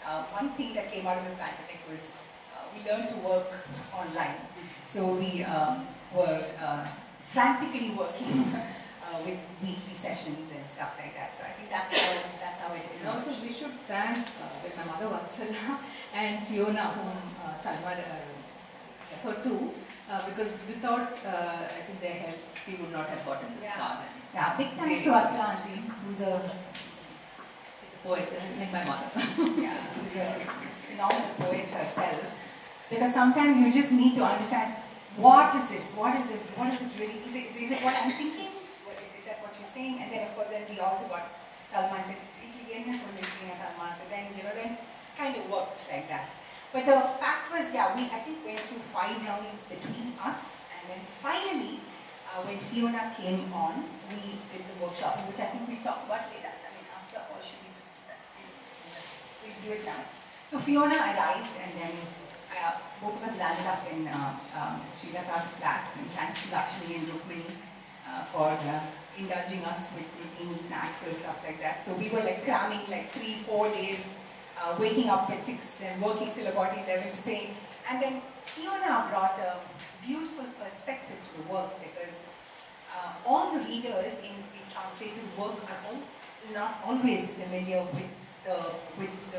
one thing that came out of the pandemic was we learned to work online. So we were frantically working with weekly sessions and stuff like that. So I think that's how it is. And also we should thank my mother Vatsala and Fiona, whom Salman referred to, because without I think their help, we would not have gotten this far. Yeah, big thanks to Vatsala auntie, who's a poet, like my mother. Yeah, who's a phenomenal poet herself. Because sometimes you just need to understand, what is this? What is this? What is it really? Is it what I'm thinking? Is that what you're saying? And then of course then we also got Salman said, Salman. So then, then kind of worked like that. But the fact was, I think went through 5 rounds between us, and then finally, when Fiona came on, we did the workshop, which I think we talked about later. I mean, after, or should we just do that? We'll do it now. So Fiona arrived, and then both of us landed up in Srilata's flat, and thanks to Lakshmi and Rukmini for indulging us with routine snacks and stuff like that. So we were like cramming like 3-4 days, waking up at 6 and working till about 11 to say. And then Fiona brought a beautiful perspective to the work, because all the readers in translated work are not always familiar with the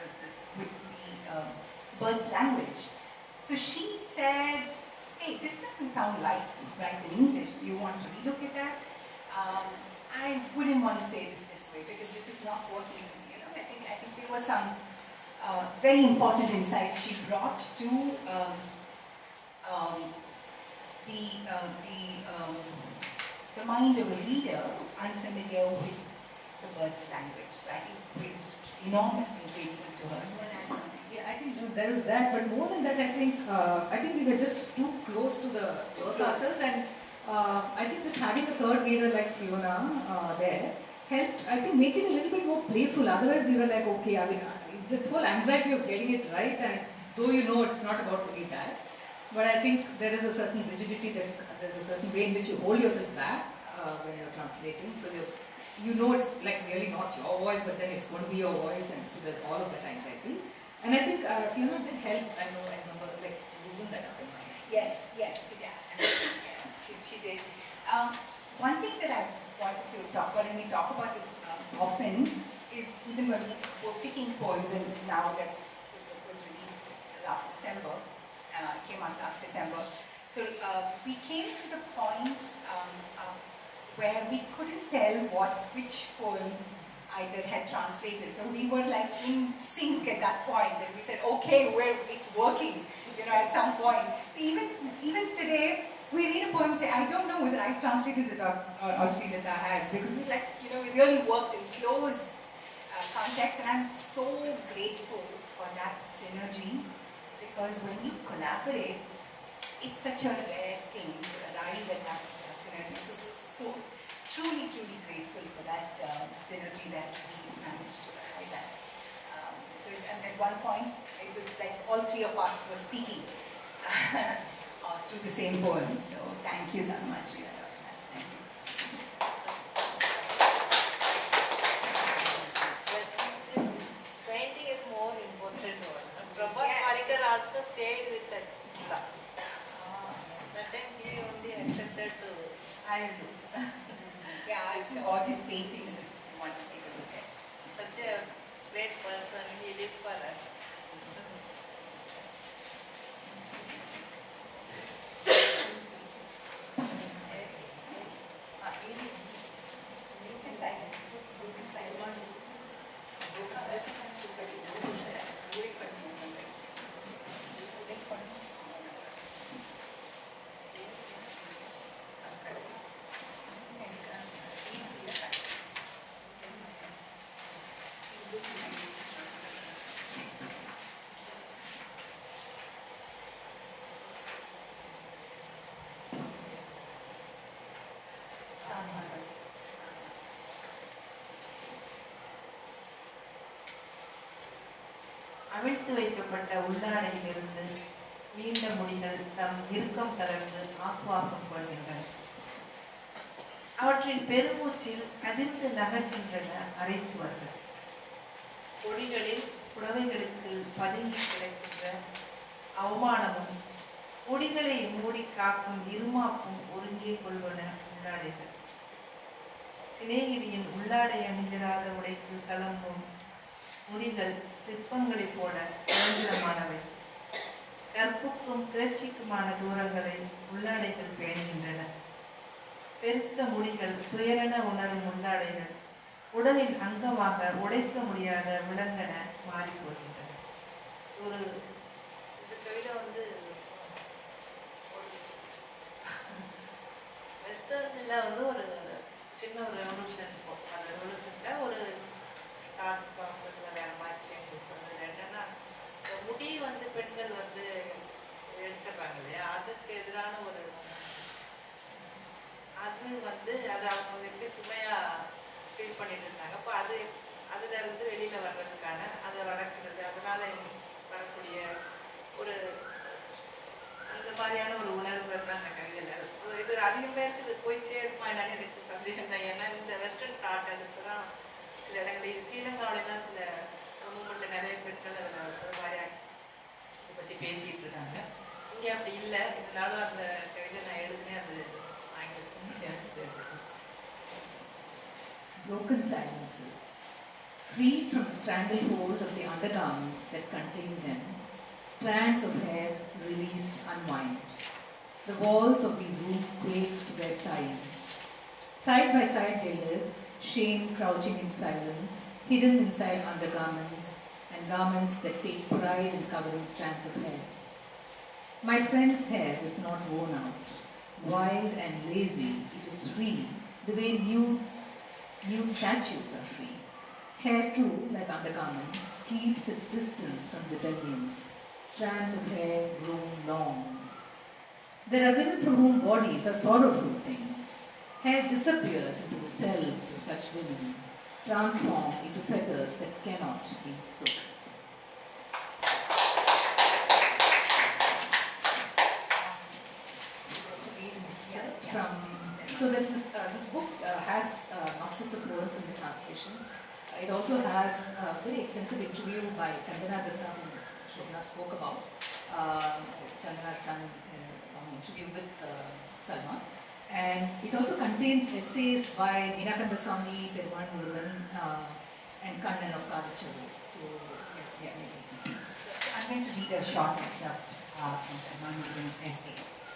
birth language. So she said, hey, this doesn't sound like right in English. Do you want to relook at that? I wouldn't want to say this way, because this is not working. I think there were some very important insights she brought to the mind of a reader unfamiliar with the birth language. So I think we're enormously grateful to her. You want to add something? Yeah, I think there is that, but more than that, I think we were just too close to the classes, and I think just having a third grader like Fiona there helped, I think, make it a little bit more playful. Otherwise, we were like, okay, the whole anxiety of getting it right, and though it's not about to be that, but I think there is a certain rigidity, there's a certain way in which you hold yourself back when you're translating, because it's like really not your voice, but then it's going to be your voice, and so there's all of that anxiety. And I think Fiona did help. I remember like losing that up in my head. Yes, she did. Yes, she did. One thing that I wanted to talk about, and we talk about this often, is even when we were picking poems, and now that this book was released last December, came out last December, so we came to the point where we couldn't tell which poem either had translated. So we were like in sync at that point, and we said, okay, it's working, at some point. So even today, we read a poem and say, I don't know whether I've translated it or Srilata has, because we we really worked in close context, and I'm so grateful for that synergy, because when you collaborate, it's such a rare thing to arrive at that synergy. So truly grateful for that synergy that we managed to arrive at. So at one point, it was like all 3 of us were speaking through the same poem. So thank you so much, Rita. Thank you. Painting is more important one. Prabhat Parikar also stayed with that. That time he only accepted to do. Yeah, it's gorgeous paintings if you want to take a look at. Such a great person, he did for us. அவிழ்த்து வைக்கப்பட்ட உள்ளாடையிலிருந்து நீண்ட முடிகள் தம் இறுக்கம் தளர்ந்து ஆசுவாசம் கொள்கின்றன. அவற்றின் பெருமூச்சில் அதிர்ந்து நகர்கின்றன அரைச்சுவர்கள். கொடிகளில் புடவைகளுக்கு பதுங்கி கிடக்கின்ற அவமானமும் முடிகளை மூடி காக்கும் இருமாப்பும் ஒருங்கே கொள்வன உள்ளாடைகள். சிநேகிதியின் உள்ளாடை அணிந்திராத உடைக்கு சலம்பும் முடிகள் சிற்பங்களைப் போல சுதந்திரமானவை. கற்புக்கும் கிளர்ச்சிக்குமான தூரங்களை உள்ளாடைகள் பேணுகின்றன. பெருத்த முடிகள் துயரென உணரும் உள்ளாடைகள் உடலின் அங்கமாக உடைக்க முடியாத விலங்கென மாறி போகின்றன. ஒரு இந்த கவிதை வந்து வெஸ்டர்னில் வந்து ஒரு சின்ன ஒரு ரெவல்யூஷன் இருக்கும். அந்த ரெவல்யூஷனில் ஒரு தாட் ப்ராசஸில் வேறு மாதிரி சேஞ்சஸ் வந்து என்னென்னா இந்த முடி வந்து பெண்கள் வந்து எடுத்துடுறாங்க இல்லையா, அதுக்கு எதிரான ஒரு அது வந்து அதை அவங்க எப்படி சுமையாக ஃபீல் பண்ணிட்டு இருந்தாங்க. அப்போ அதுல இருந்து வெளியில் வர்றதுக்கான அதை வளர்க்குறது, அதனால் வரக்கூடிய ஒரு அந்த மாதிரியான ஒரு உணர்வு தான் அந்த கவிதையில். இது அதிகம் பேருக்கு இது போய் சேருமா என்னன்னு எனக்கு சந்தேகம் தான். ஏன்னா இந்த வெஸ்டர்ன் தாட் அதுக்கு தான் சில இடங்களில் ஸ்ரீலங்காவிலாம் சில மூமெண்ட்டில் நிறைய பெண்கள் அதில் ஒரு மாதிரியாக இதை பற்றி பேசிகிட்டு இருக்காங்க. இங்கே அப்படி இல்லை. இருந்தாலும் அந்த கவிதை நான் எழுதுனேன், அது ஆங்கிலத்துக்கு சேர்த்து. Broken silences, free from the stranglehold of the undergarments that contain them, strands of hair released unwind. The walls of these rooms quake to their silence. Side by side they live, shame crouching in silence, hidden inside undergarments and garments that take pride in covering strands of hair. My friend's hair is not worn out. Wild and lazy, it is free, the way nude statues are free. Hair too, like undergarments, keeps its distance from rebellion. Strands of hair grown long. There are women for whom bodies are sorrowful things. Hair disappears into the selves of such women, transformed into feathers that cannot be broken. So this book has not just the poems and the translations. It also has a very extensive interview by Chandana Dutta, who Shobna spoke about. Chandana has done an interview with Salma. And it also contains essays by Meena Kandaswamy, Perumal Murugan, and Kannan of Kalacharu. So, yeah, maybe. So, I'm going to read a short excerpt from Perumal Murugan's essay.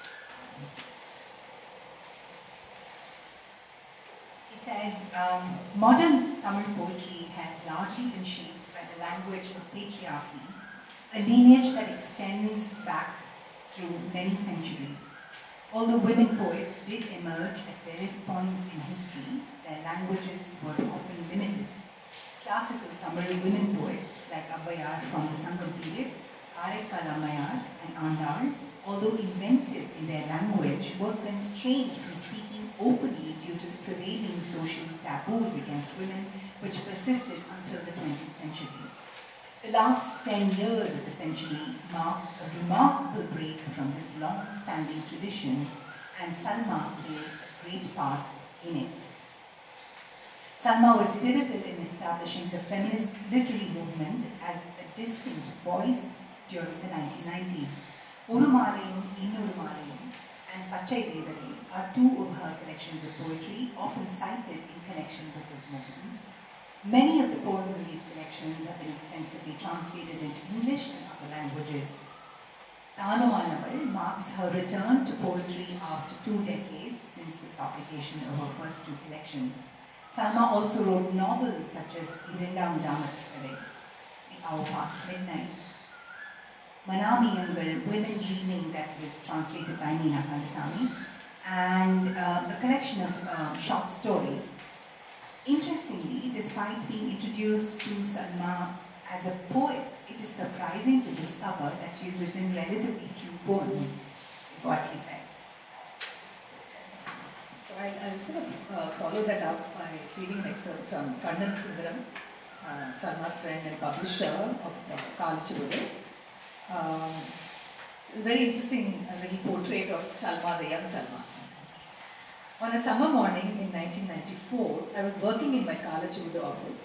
He says, modern Tamil poetry has largely been shaped by the language of patriarchy, a lineage that extends back through many centuries. Although women poets did emerge at various points in history, their languages were often limited. Classical Tamil women poets like Abbayar from the Sangam period, Karaikal Ammayar and Andal, although inventive in their language, were constrained from speaking openly due to the prevailing social taboos against women which persisted until the 20th century. The last 10 years of the century marked a remarkable break from this long-standing tradition, and Salma played a great part in it. Salma was pivotal in establishing the feminist literary movement as a distinct voice during the 1990s. Urumalayum, Innurumalayum and Pachai Devare are two of her collections of poetry, often cited in connection with this movement. Many of the poems in these collections have been extensively translated into English and other languages. Tanu Anaval marks her return to poetry after 2 decades since the publication of her first 2 collections. Salma also wrote novels such as Irindam Jamathare, The Hour Past Midnight, Manami Yangal, Women Dreaming, that was translated by Meena Kandasamy, and a collection of short stories. Interestingly, despite being introduced to Salma as a poet, it is surprising to discover that she has written relatively few poems, is what he says. So I'll sort of follow that up by reading an excerpt from Kannan Sundaram, Salma's friend and publisher of Kalacharu. It's a very interesting little portrait of Salma, the young Salma. On a summer morning in 1994, I was working in my Kalacharu office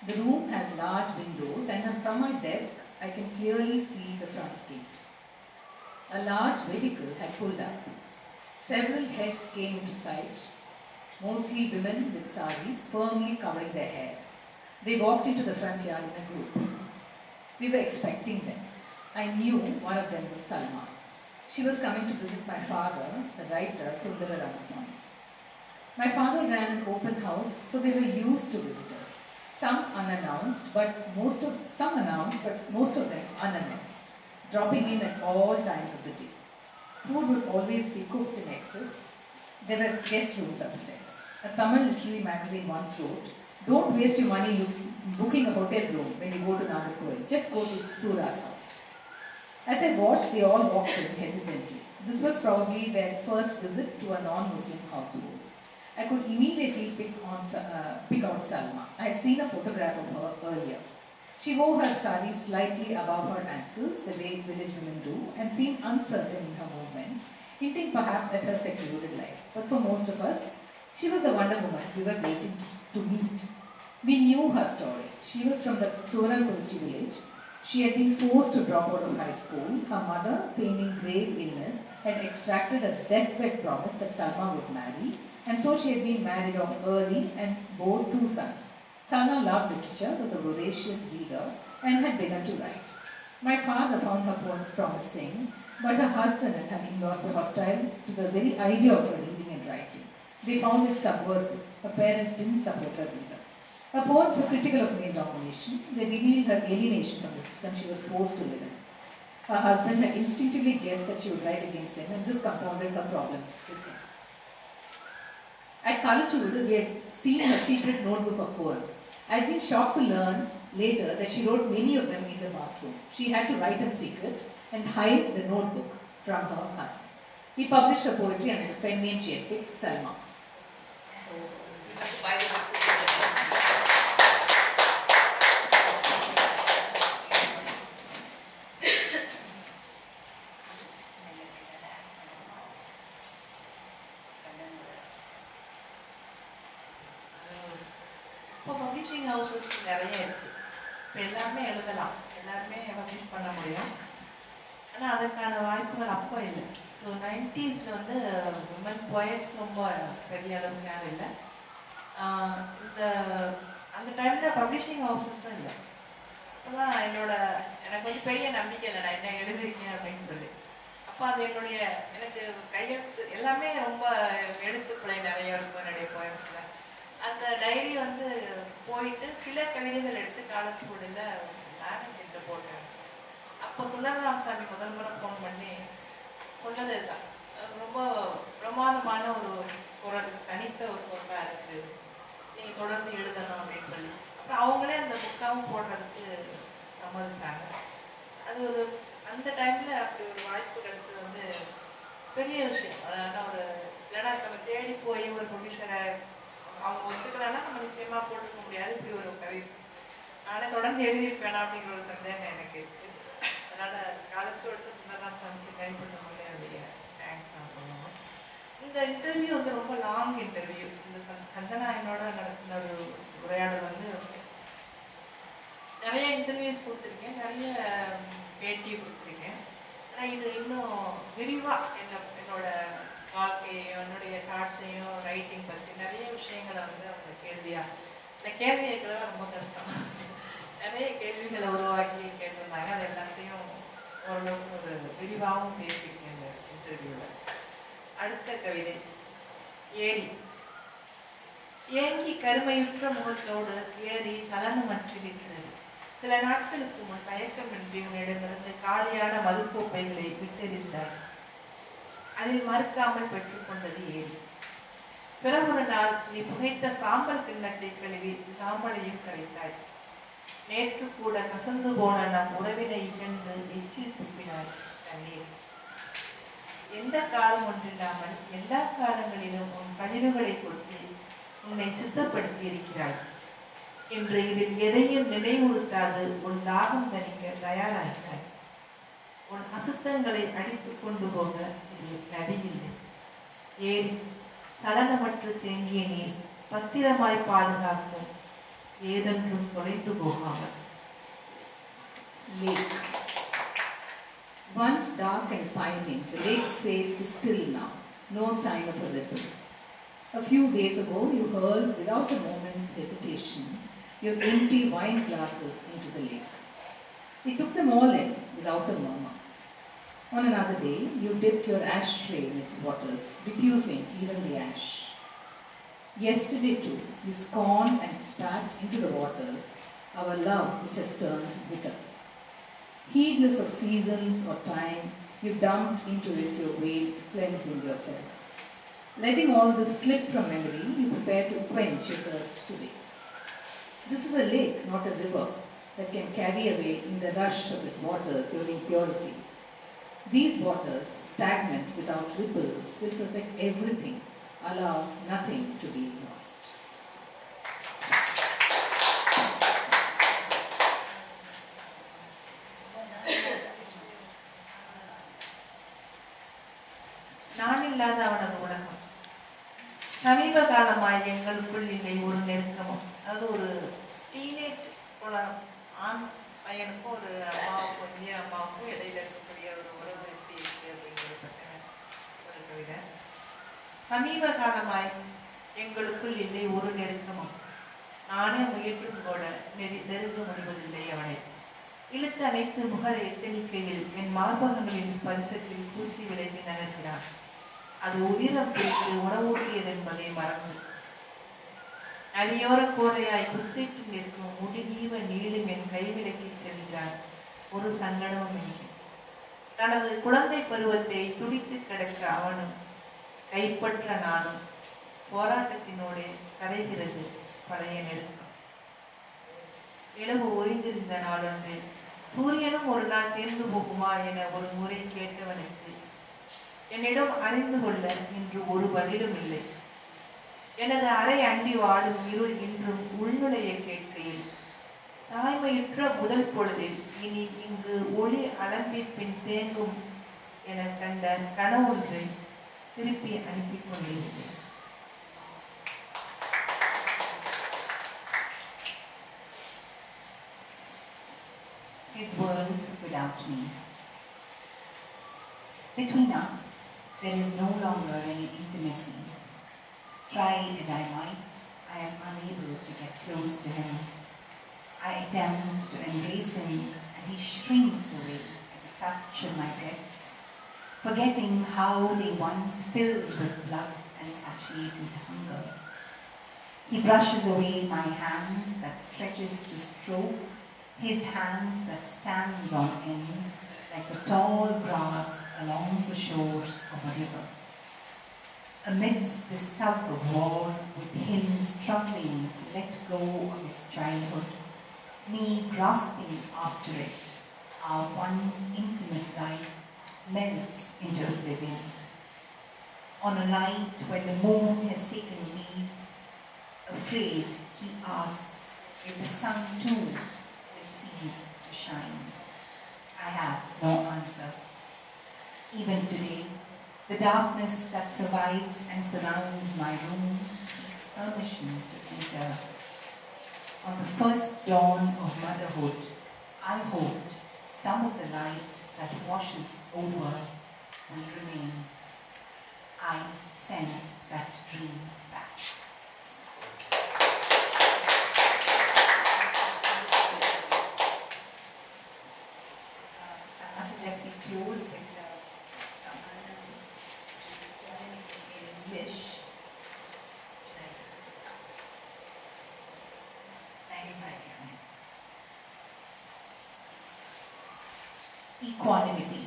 The room has large windows, and from my desk I can clearly see the front gate. A large vehicle had pulled up. Several heads came into sight, mostly women with saris firmly covering their hair. They walked into the front yard in a group. We were expecting them. I knew one of them was Salma. She was coming to visit my father, the writer Sundara Ramaswamy. My father ran an open house, so they were used to visitors. Some announced, but most of them unannounced, dropping in at all times of the day. Food would always be cooked in excess. There were guest rooms upstairs. A Tamil literary magazine once wrote, "Don't waste your money booking a hotel room when you go to Nagarkoil. Just go to Sura's house." As I watched, they all walked in hesitantly. This was probably their first visit to a non-Muslim household. I could immediately pick out Salma. I had seen a photograph of her earlier. She wore her sari slightly above her ankles, the way village women do, and seemed uncertain in her movements, hinting perhaps at her secluded life. But for most of us, she was the Wonder Woman we were waiting to meet. We knew her story. She was from the Thorankuruchi village. She had been forced to drop out of high school. Her mother, feigning grave illness, had extracted a deathbed promise that Salma would marry, and so she had been married off early and bore 2 sons. Salma loved literature, was a voracious reader, and had begun to write. My father found her poems promising, but her husband and her in-laws were hostile to the very idea of her reading and writing. They found it subversive. Her parents didn't support her either. Her poems were critical of male domination. They revealed her alienation from the system she was forced to live in. Her husband had instinctively guessed that she would write against him, and this compounded her problems with him. At Kalachud, we had seen her secret notebook of poems. I had been shocked to learn later that she wrote many of them in the bathroom. She had to write in secret and hide the notebook from her husband. He published her poetry under the pen name she had picked, Salma. So, you have to buy the book. இப்போ publishing houses நிறைய இருக்குது. இப்போ எல்லாருமே எழுதலாம், எல்லாருமே publish பண்ண முடியும். ஆனால் அதுக்கான வாய்ப்புகள் அப்போ இல்லை. ஸோ 90s வந்து உமன் போயட்ஸ் ரொம்ப பெரிய அளவுக்கு யாரும் இல்லை. அந்த டைமில் பப்ளிஷிங் ஹவுசஸும் இல்லை. அப்போதான் எனக்கு வந்து பெரிய நம்பிக்கை இல்லை நான் என்ன எழுதிருக்கேன் அப்படின்னு சொல்லி. அப்போ அது எனக்கு கையெழுத்து எல்லாமே ரொம்ப எழுத்துக்களை நிறைய இருக்கும் என்னுடைய போயம்ஸில். அந்த டைரி வந்து போயிட்டு சில கவிதைகள் எடுத்து காலேஜ் ஸ்கூலில் மேகசினில் போட்டேன். அப்போ சுந்தர ராமசாமி முதல் முறை ஃபோன் பண்ணி சொன்னது தான், ரொம்ப பிரமாதமான ஒரு குரல், தனித்த ஒரு குரலாக இருக்குது, நீங்கள் தொடர்ந்து எழுதணும் அப்படின்னு சொல்லி. அப்புறம் அவங்களே அந்த புக்காகவும் போடுறதுக்கு சம்மதிச்சாங்க. அது அந்த டைமில் அப்படி ஒரு வாய்ப்பு கிடைச்சது வந்து பெரிய விஷயம். அதனால் இல்லைன்னா நம்ம தேடி போய் ஒரு ப்ரொடியூசரை அவங்க ஒத்துக்கலான்னா நம்ம நிச்சயமாக போட்டுக்க முடியாது. இப்படி ஒரு கவி நானே தொடர்ந்து எழுதியிருப்பேனா அப்படிங்கிற ஒரு சந்தேகம் எனக்கு இருக்குது. அதனால் காலேஜோட சுந்தரராமசாமிக்கு கைப்பற்ற முடியாது. தேங்க்ஸ் நான் சொல்லணும். இந்த இன்டர்வியூ வந்து ரொம்ப லாங் இன்டர்வியூ. இந்த சந்தனா என்னோட நடத்தின ஒரு உரையாடல் வந்து நிறைய இன்டர்வியூஸ் கொடுத்துருக்கேன், நிறைய பேட்டி கொடுத்துருக்கேன். ஆனால் இது இன்னும் விரிவாக என்னோட வாழ்க்கையையும் என்னுடைய தாட்ஸையும் ரைட்டிங் பற்றி நிறைய விஷயங்களை வந்து அவங்க இந்த கேள்வி கேட்கறது ரொம்ப கஷ்டம். நிறைய கேள்விகளை உருவாக்கி கேட்டிருந்தாங்க. அது எல்லாத்தையும் ஓரளவுக்கு ஒரு விரிவாகவும் பேசியிருக்கேன் இந்த இன்டர்வியூவில். அடுத்த கவிதை ஏரி. ஏங்கி கருமையுற்ற முகத்தோடு ஏரி சலனமற்றிருக்கிறது. சில நாட்களுக்கு முன் தயக்கமின்றி உன்னிடமிருந்து காலியான மதுக்கோப்பைகளை விட்டெறிந்தார். அதில் மறுக்காமல் பெற்றுக்கொண்டது ஏரி. பிறகு நாள் நீ புகைத்த சாம்பல் கிண்ணத்தை கழுவி சாம்பலையும் கரைத்தாய். நேற்று கூட கசந்து போன நம் உறவினை இழந்து எச்சில் துப்பினாய் தண்ணீர். எந்த காலம் ஒன்றில்லாமல் எல்லா காலங்களிலும் உன் கழிவுகளை கொட்டி உன்னை சுத்தப்படுத்தி இருக்கிறாய். இன்று இதில் எதையும் நினைவுறுத்தாது உன் தாகம் தணிக்க தயாராகிறாய். உன் அசுத்தங்களை அடித்து கொண்டு போக இது நதியில்லை. ஏரி சலனமற்று தேங்கிய நீர் பத்திரமாய் பாதுகாக்கும் ஏதென்றும் தொலைந்து போகாமல். Lake. Once dark and pining, the lake's face is still now, no sign of a ripple. A few days ago, you hurled without a moment's hesitation your empty wine glasses into the lake. It took them all in without a murmur. On another day, you dipped your ashtray in its waters, diffusing even the ash. Yesterday too, you scorned and spat into the waters our love which has turned bitter. Heedless of seasons or time, you dumped into it your waste, cleansing yourself. Letting all this slip from memory, you prepare to quench your thirst today. This is a lake, not a river, that can carry away in the rush of its waters your impurities. These waters, stagnant without ripples, will protect everything, allow nothing to be lost. நான் இல்லாத அவனது உலகம். சமீப காலமாய் எங்களுக்குள் இல்லை ஒரு நெருக்கமும். அது ஒரு டீனேஜ் ஆண் பையனுக்கும் ஒரு அம்மாவுக்கும் இந்திய அம்மாவுக்கும் இடையில இருக்கக்கூடிய ஒரு உறவு எப்படி இருக்கு அப்படிங்கிறது பற்றின ஒரு கவிதை. சமீப காலமாய் எங்களுக்குள் இல்லை ஒரு நெருக்கமும். நானே முயற்றும் கூட நெருங்க முடிவதில்லை அவனை. இழுத்து அனைத்து முகர எத்தனிக்கையில் என் மார்பகங்களின் ஸ்பரிசத்தில் பூசி விலகி நகர்கிறான். அது உதிரம் பிடித்து உணவூட்டியதென்பதை மறந்து அடியோர கோரையாய் குத்திட்டு நிற்கும் முடிவீவ நீளும் என் கைவிலக்கி செல்கிறான். ஒரு சங்கடமும் இல்லை. தனது குழந்தை பருவத்தை துடித்து கிடக்க அவனும் கைப்பற்ற நானும் போராட்டத்தினோடு கரைகிறது பழைய நெருக்கம். நிலவு ஓய்ந்திருந்த நாளொன்றில் சூரியனும் ஒரு நாள் தீர்ந்து போகுமா என ஒரு முறை கேட்டவனுக்கு என்னிடம் அறிந்து கொள்ள இன்று ஒரு பதிலும் இல்லை. எனது அறை அண்டி வாழும் இருள் இன்றும் உள்நுழைய கேட்கையில் தாய்மையுற்ற முதல் பொழுதில் இனி இங்கு ஒளி அலம்பின் தேங்கும் என கண்ட கனவொன்றை திருப்பி அனுப்பி கொண்டிருந்தேன். His world without me. Between us, there is no longer any intimacy. Try as I might, I am unable to get close to him. I attempt to embrace him, and he shrinks away at the touch of my breasts, forgetting how they once filled with blood and satiated hunger. He brushes away my hand that stretches to stroke, his hand that stands on end like the tall grass along the shores of a river. Amidst this tug of war, with him struggling to let go of his childhood, me grasping after it, our once intimate life melts into oblivion. On a night when the moon has taken leave, afraid, he asks if the sun too will cease to shine. I have no answer. Even today, the darkness that survives and surrounds my room seeks permission to enter. On the first dawn of motherhood, I hoped some of the light that washes over will remain. I sent that dream back. I suggest we close with some English. 95. Equanimity.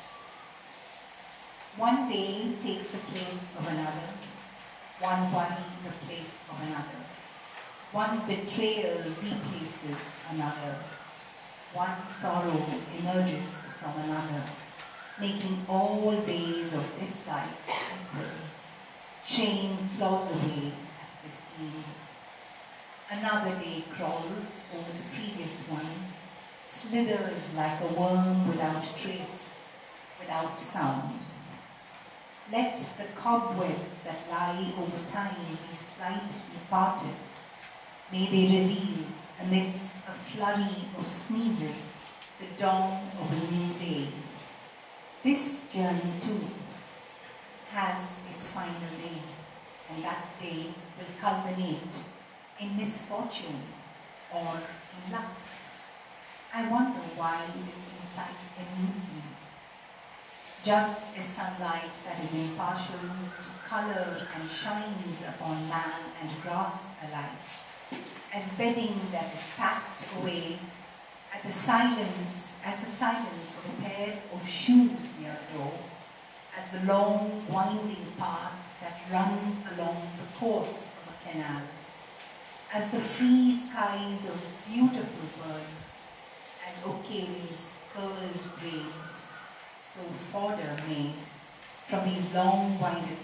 One day takes the place of another, one worry the place of another, one betrayal replaces another, one sorrow emerges from another, making all days of this life equal. Shame claws away at this end. Another day crawls over the previous one, slithers like a worm without trace, without sound. Let the cobwebs that lie over time be slightly parted. May they reveal, amidst a flurry of sneezes, the dawn of a new day. This journey too has its final day, and that day will culminate in misfortune or in luck. I wonder why this insight amuses me. Just as sunlight that is impartial to color and shines upon man and grass alike, as bedding that is packed away as the silence of a pair of shoes near the door, as the long winding path that runs along the course of a canal, as the free skies of beautiful birds, as O'Kelly's curled braids, so fodder made from these long-winded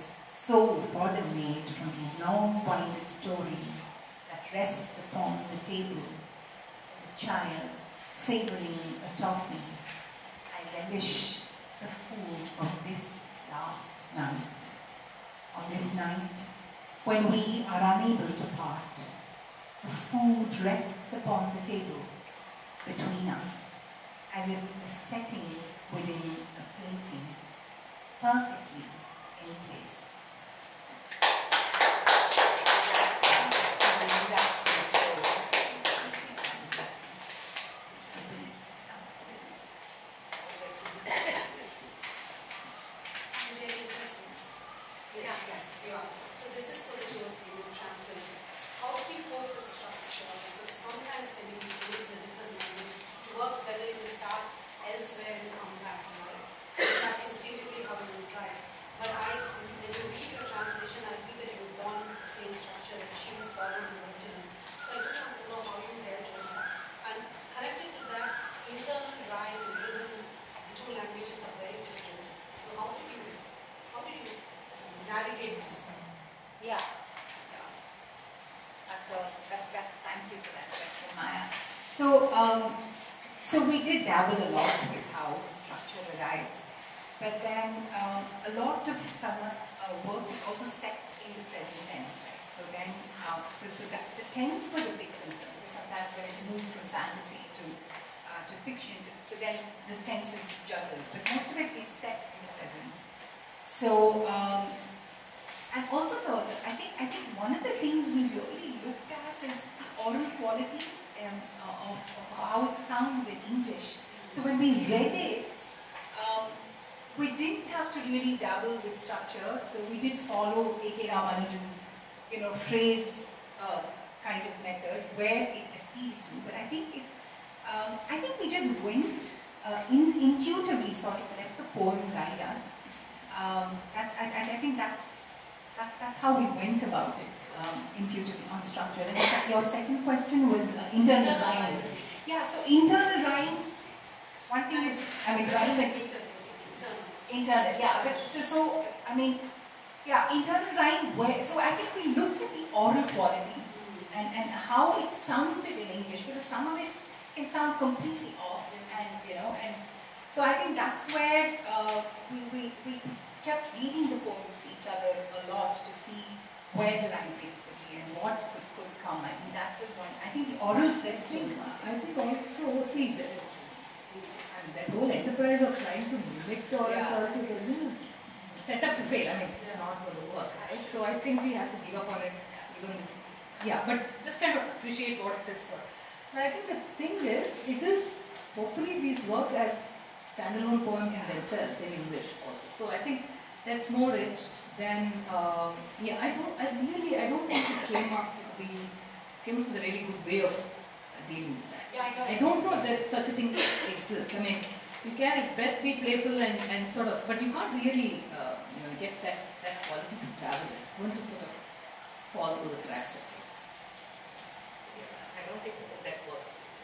stories that rest upon the table. As a child savoring a toffee, I relish the food of this last night. On this night, when we are unable to part, the food rests upon the table between us, as if a setting within a painting, perfectly in place. So we did dabble a lot with how the structure arrives, but then a lot of Salma's work is also set in the present tense, right? So then, so that the tense was a big concern, because sometimes when it moved from fantasy to fiction, so then the tense is juggled, but most of it is set in the present. So, and also I think one of the things we really looked at is the oral quality of how it sounds in English. So when we read it, we didn't have to really dabble with structure. So we did follow A.K. Ramanujan's, phrase kind of method where it appealed to. But I think we just went intuitively, sort of let the poem guide us. I think that's how we went about it. Intuitively on structure. And your second question was internal rhyme. Yeah, so internal rhyme, one thing is, rhyme and internal, yeah, but so internal rhyme, so I think we looked at the oral quality and how it sounded in English, because some of it can sound completely off, and so I think that's where we kept reading the poems to each other a lot to see where the line breaks could be and what could come. I think that was one. I think the oral registers. I think also, see, that whole enterprise of trying to mimic the oral quality is set up to fail. It's not going to work, right? So I think we have to give up on it. But just kind of appreciate what it is for. But I think the thing is, hopefully these work as standalone poems in themselves in English also. So I think that's more rich than, I don't think it came up with a really good way of dealing with that. I don't know that such a thing exists. You can at best be playful and sort of, but you can't really get that quality to travel. It's going to sort of fall through the cracks. I don't think that works.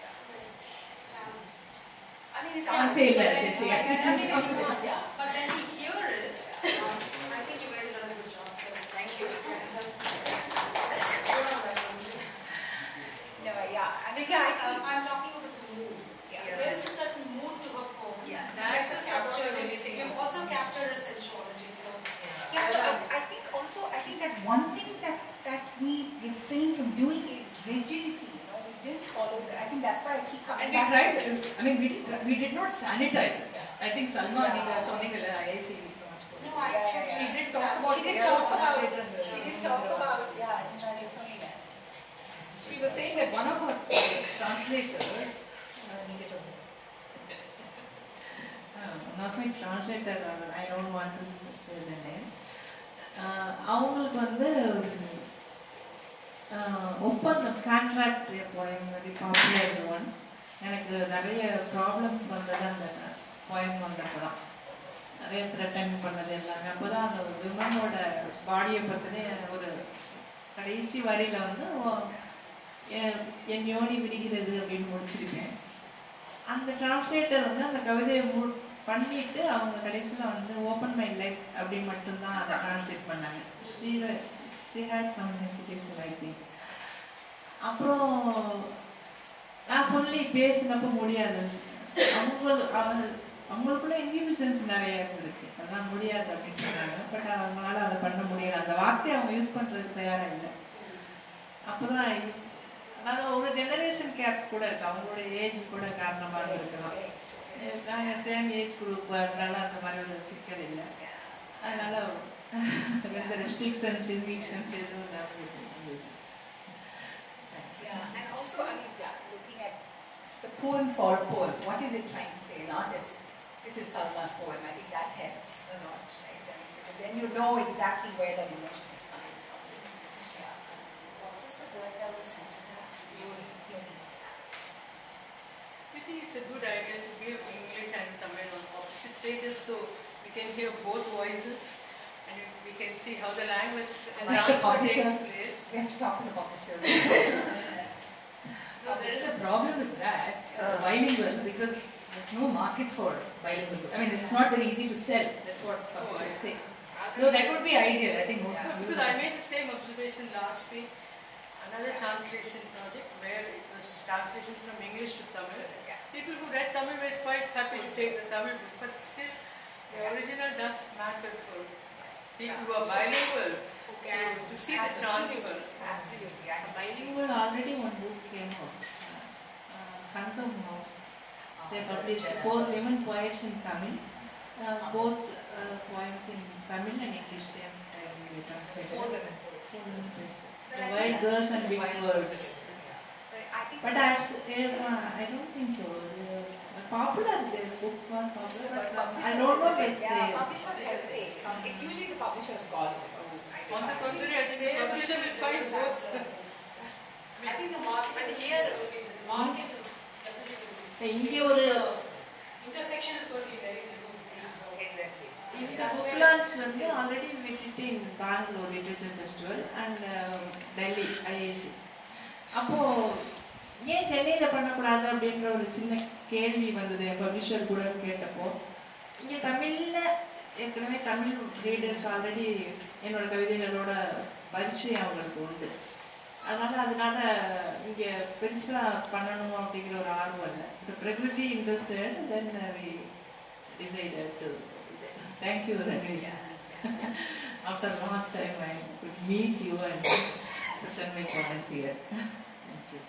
It's can't say less. But when we hear it, I think you guys have done a good job, so thank you. Because I'm talking about the mood. So there is a certain mood to her poem. You've also captured a sensuality. So I think that one thing that we refrain from doing is rigid that's why he And we tried, I mean, we did not sanitize it. I think Salma, No, I she did talk about she did talk about yeah, it's only that. She was saying that one of her translators, not my translator, I don't want to say the name. அவங்களுக்கு வந்து ஒப்பந்தம் contract poem very popular one. எனக்கு நிறைய problems வந்தது அந்த poem வந்தப்போ தான், நிறைய த்ரெட்டன் பண்ணது எல்லாமே. அப்போ தான் அந்த விமனோட பாடியை பற்றின ஒரு கடைசி வரியில் வந்து என் யோனி விரிகிறது அப்படின்னு முடிச்சிருக்கேன். அந்த டிரான்ஸ்லேட்டர் வந்து அந்த கவிதையை பண்ணிட்டு அவங்க கடைசியில் வந்து ஓப்பன் மை லைஃப் அப்படின்னு மட்டும்தான் அதை டிரான்ஸ்லேட் பண்ணாங்க. she had some hesitation I think. அப்புறம் நான் சொல்லி பேசினப்போ முடியாது, அவங்களுக்குள்ள இன்ஹிபிஷன்ஸ் நிறைய இருந்திருக்கு, அதெல்லாம் முடியாது அப்படின்னு சொன்னாங்க. பட் அவங்களால அதை பண்ண முடியல, அந்த வார்த்தையை அவங்க யூஸ் பண்ணுறதுக்கு தயாராக இல்லை. அப்போ தான் அதாவது ஒரு ஜெனரேஷன் கேப் கூட இருக்குது, அவங்களோட ஏஜ் கூட காரணமாக இருக்கலாம். நாங்கள் சேம் ஏஜ் குரூப், அதனால அந்த மாதிரி ஒரு சிக்கல் இல்லை. அதனால இந்த ரெஸ்ட்ரிக்ஷன்ஸ் இன்ஹிபிஷன்ஸ் எதுவும் இல்லாமல். Yeah, and also, I mean, looking at the poem for poem, what is it trying to say? Not as this is Salma's poem. I think that helps a lot, right? I mean, because then you know exactly where that emotion is coming from. Yeah. What was the word that was sense of that? Yoni. I think it's a good idea to give English and Tamil on opposite pages so we can hear both voices and we can see how the language transfer takes place. We have to talk to the publishers. No, there is a problem with that, bilingual, because there's no market for bilingual. I mean, it's not very easy to sell. That's what publishers say. No, that would be ideal. I think most people. Because I made the same observation last week. Another translation project where it was translation from English to Tamil. People who read Tamil were quite happy to take the Tamil book, but still the original does matter for people who are bilingual to see the transfer. Absolutely. Bilingual already one book came out, Sangam House. They published 4 women poets in Tamil, both poems in Tamil and English. They have translated. 4 women poets. The Wild Girls and Big Words. But I don't think so. Popular, the book was popular, but I don't know if yeah, publishers hesitate. It's usually the publisher's call. On the contrary, I think the publisher will find both. I think the market, but here the market is இங்கே ஒரு intersection is going to be very good. இந்த book launch வந்து already we did in Bangalore Literature Festival and Delhi IIC. அப்போ ஏன் சென்னையில் பண்ணக்கூடாது அப்படின்ற ஒரு சின்ன கேள்வி வந்தது பப்ளிஷர் கூட கேட்டப்போ. இங்கே தமிழில் ஏற்கனவே தமிழ் ரீடர்ஸ் ஆல்ரெடி என்னோட கவிதைகளோட பரிச்சயம் அவங்களுக்கு உண்டு. அதனால இங்கே பெருசாக பண்ணணும் அப்படிங்கிற ஒரு ஆர்வம் இல்லை. இந்த Prakriti interested then we decided to. Thank you Ramesh. After long time I could meet you and present my comments here. Thank you.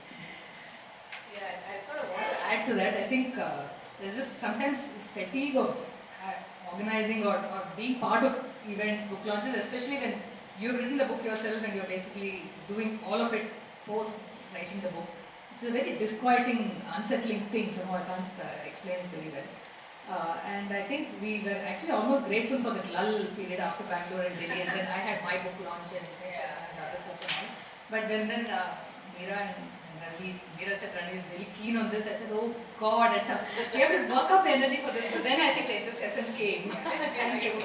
Yeah, I sort of want to add to that. I think there's just sometimes this fatigue of organizing or being part of events, book launches, especially when you've written the book yourself and you're basically doing all of it post writing the book. It's a very disquieting, unsettling thing. Somehow I can't explain it very well. And I think we were actually almost grateful for that lull period after Bangalore and Delhi, and then I had my book launch and other stuff and all. But when then Meera said Ranveer is really keen on this, I said, oh God, we have to work up the energy for this. But then I think the enthusiasm came. Thank you.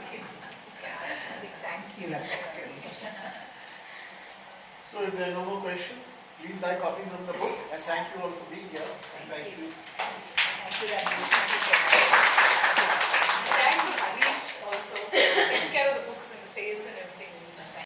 Thanks to you. So if there are no more questions, please buy copies of the book and thank you all for being here. Thank you. Thank you, Ranveer. Thank you so much. Thanks to Harish also for taking care of the book.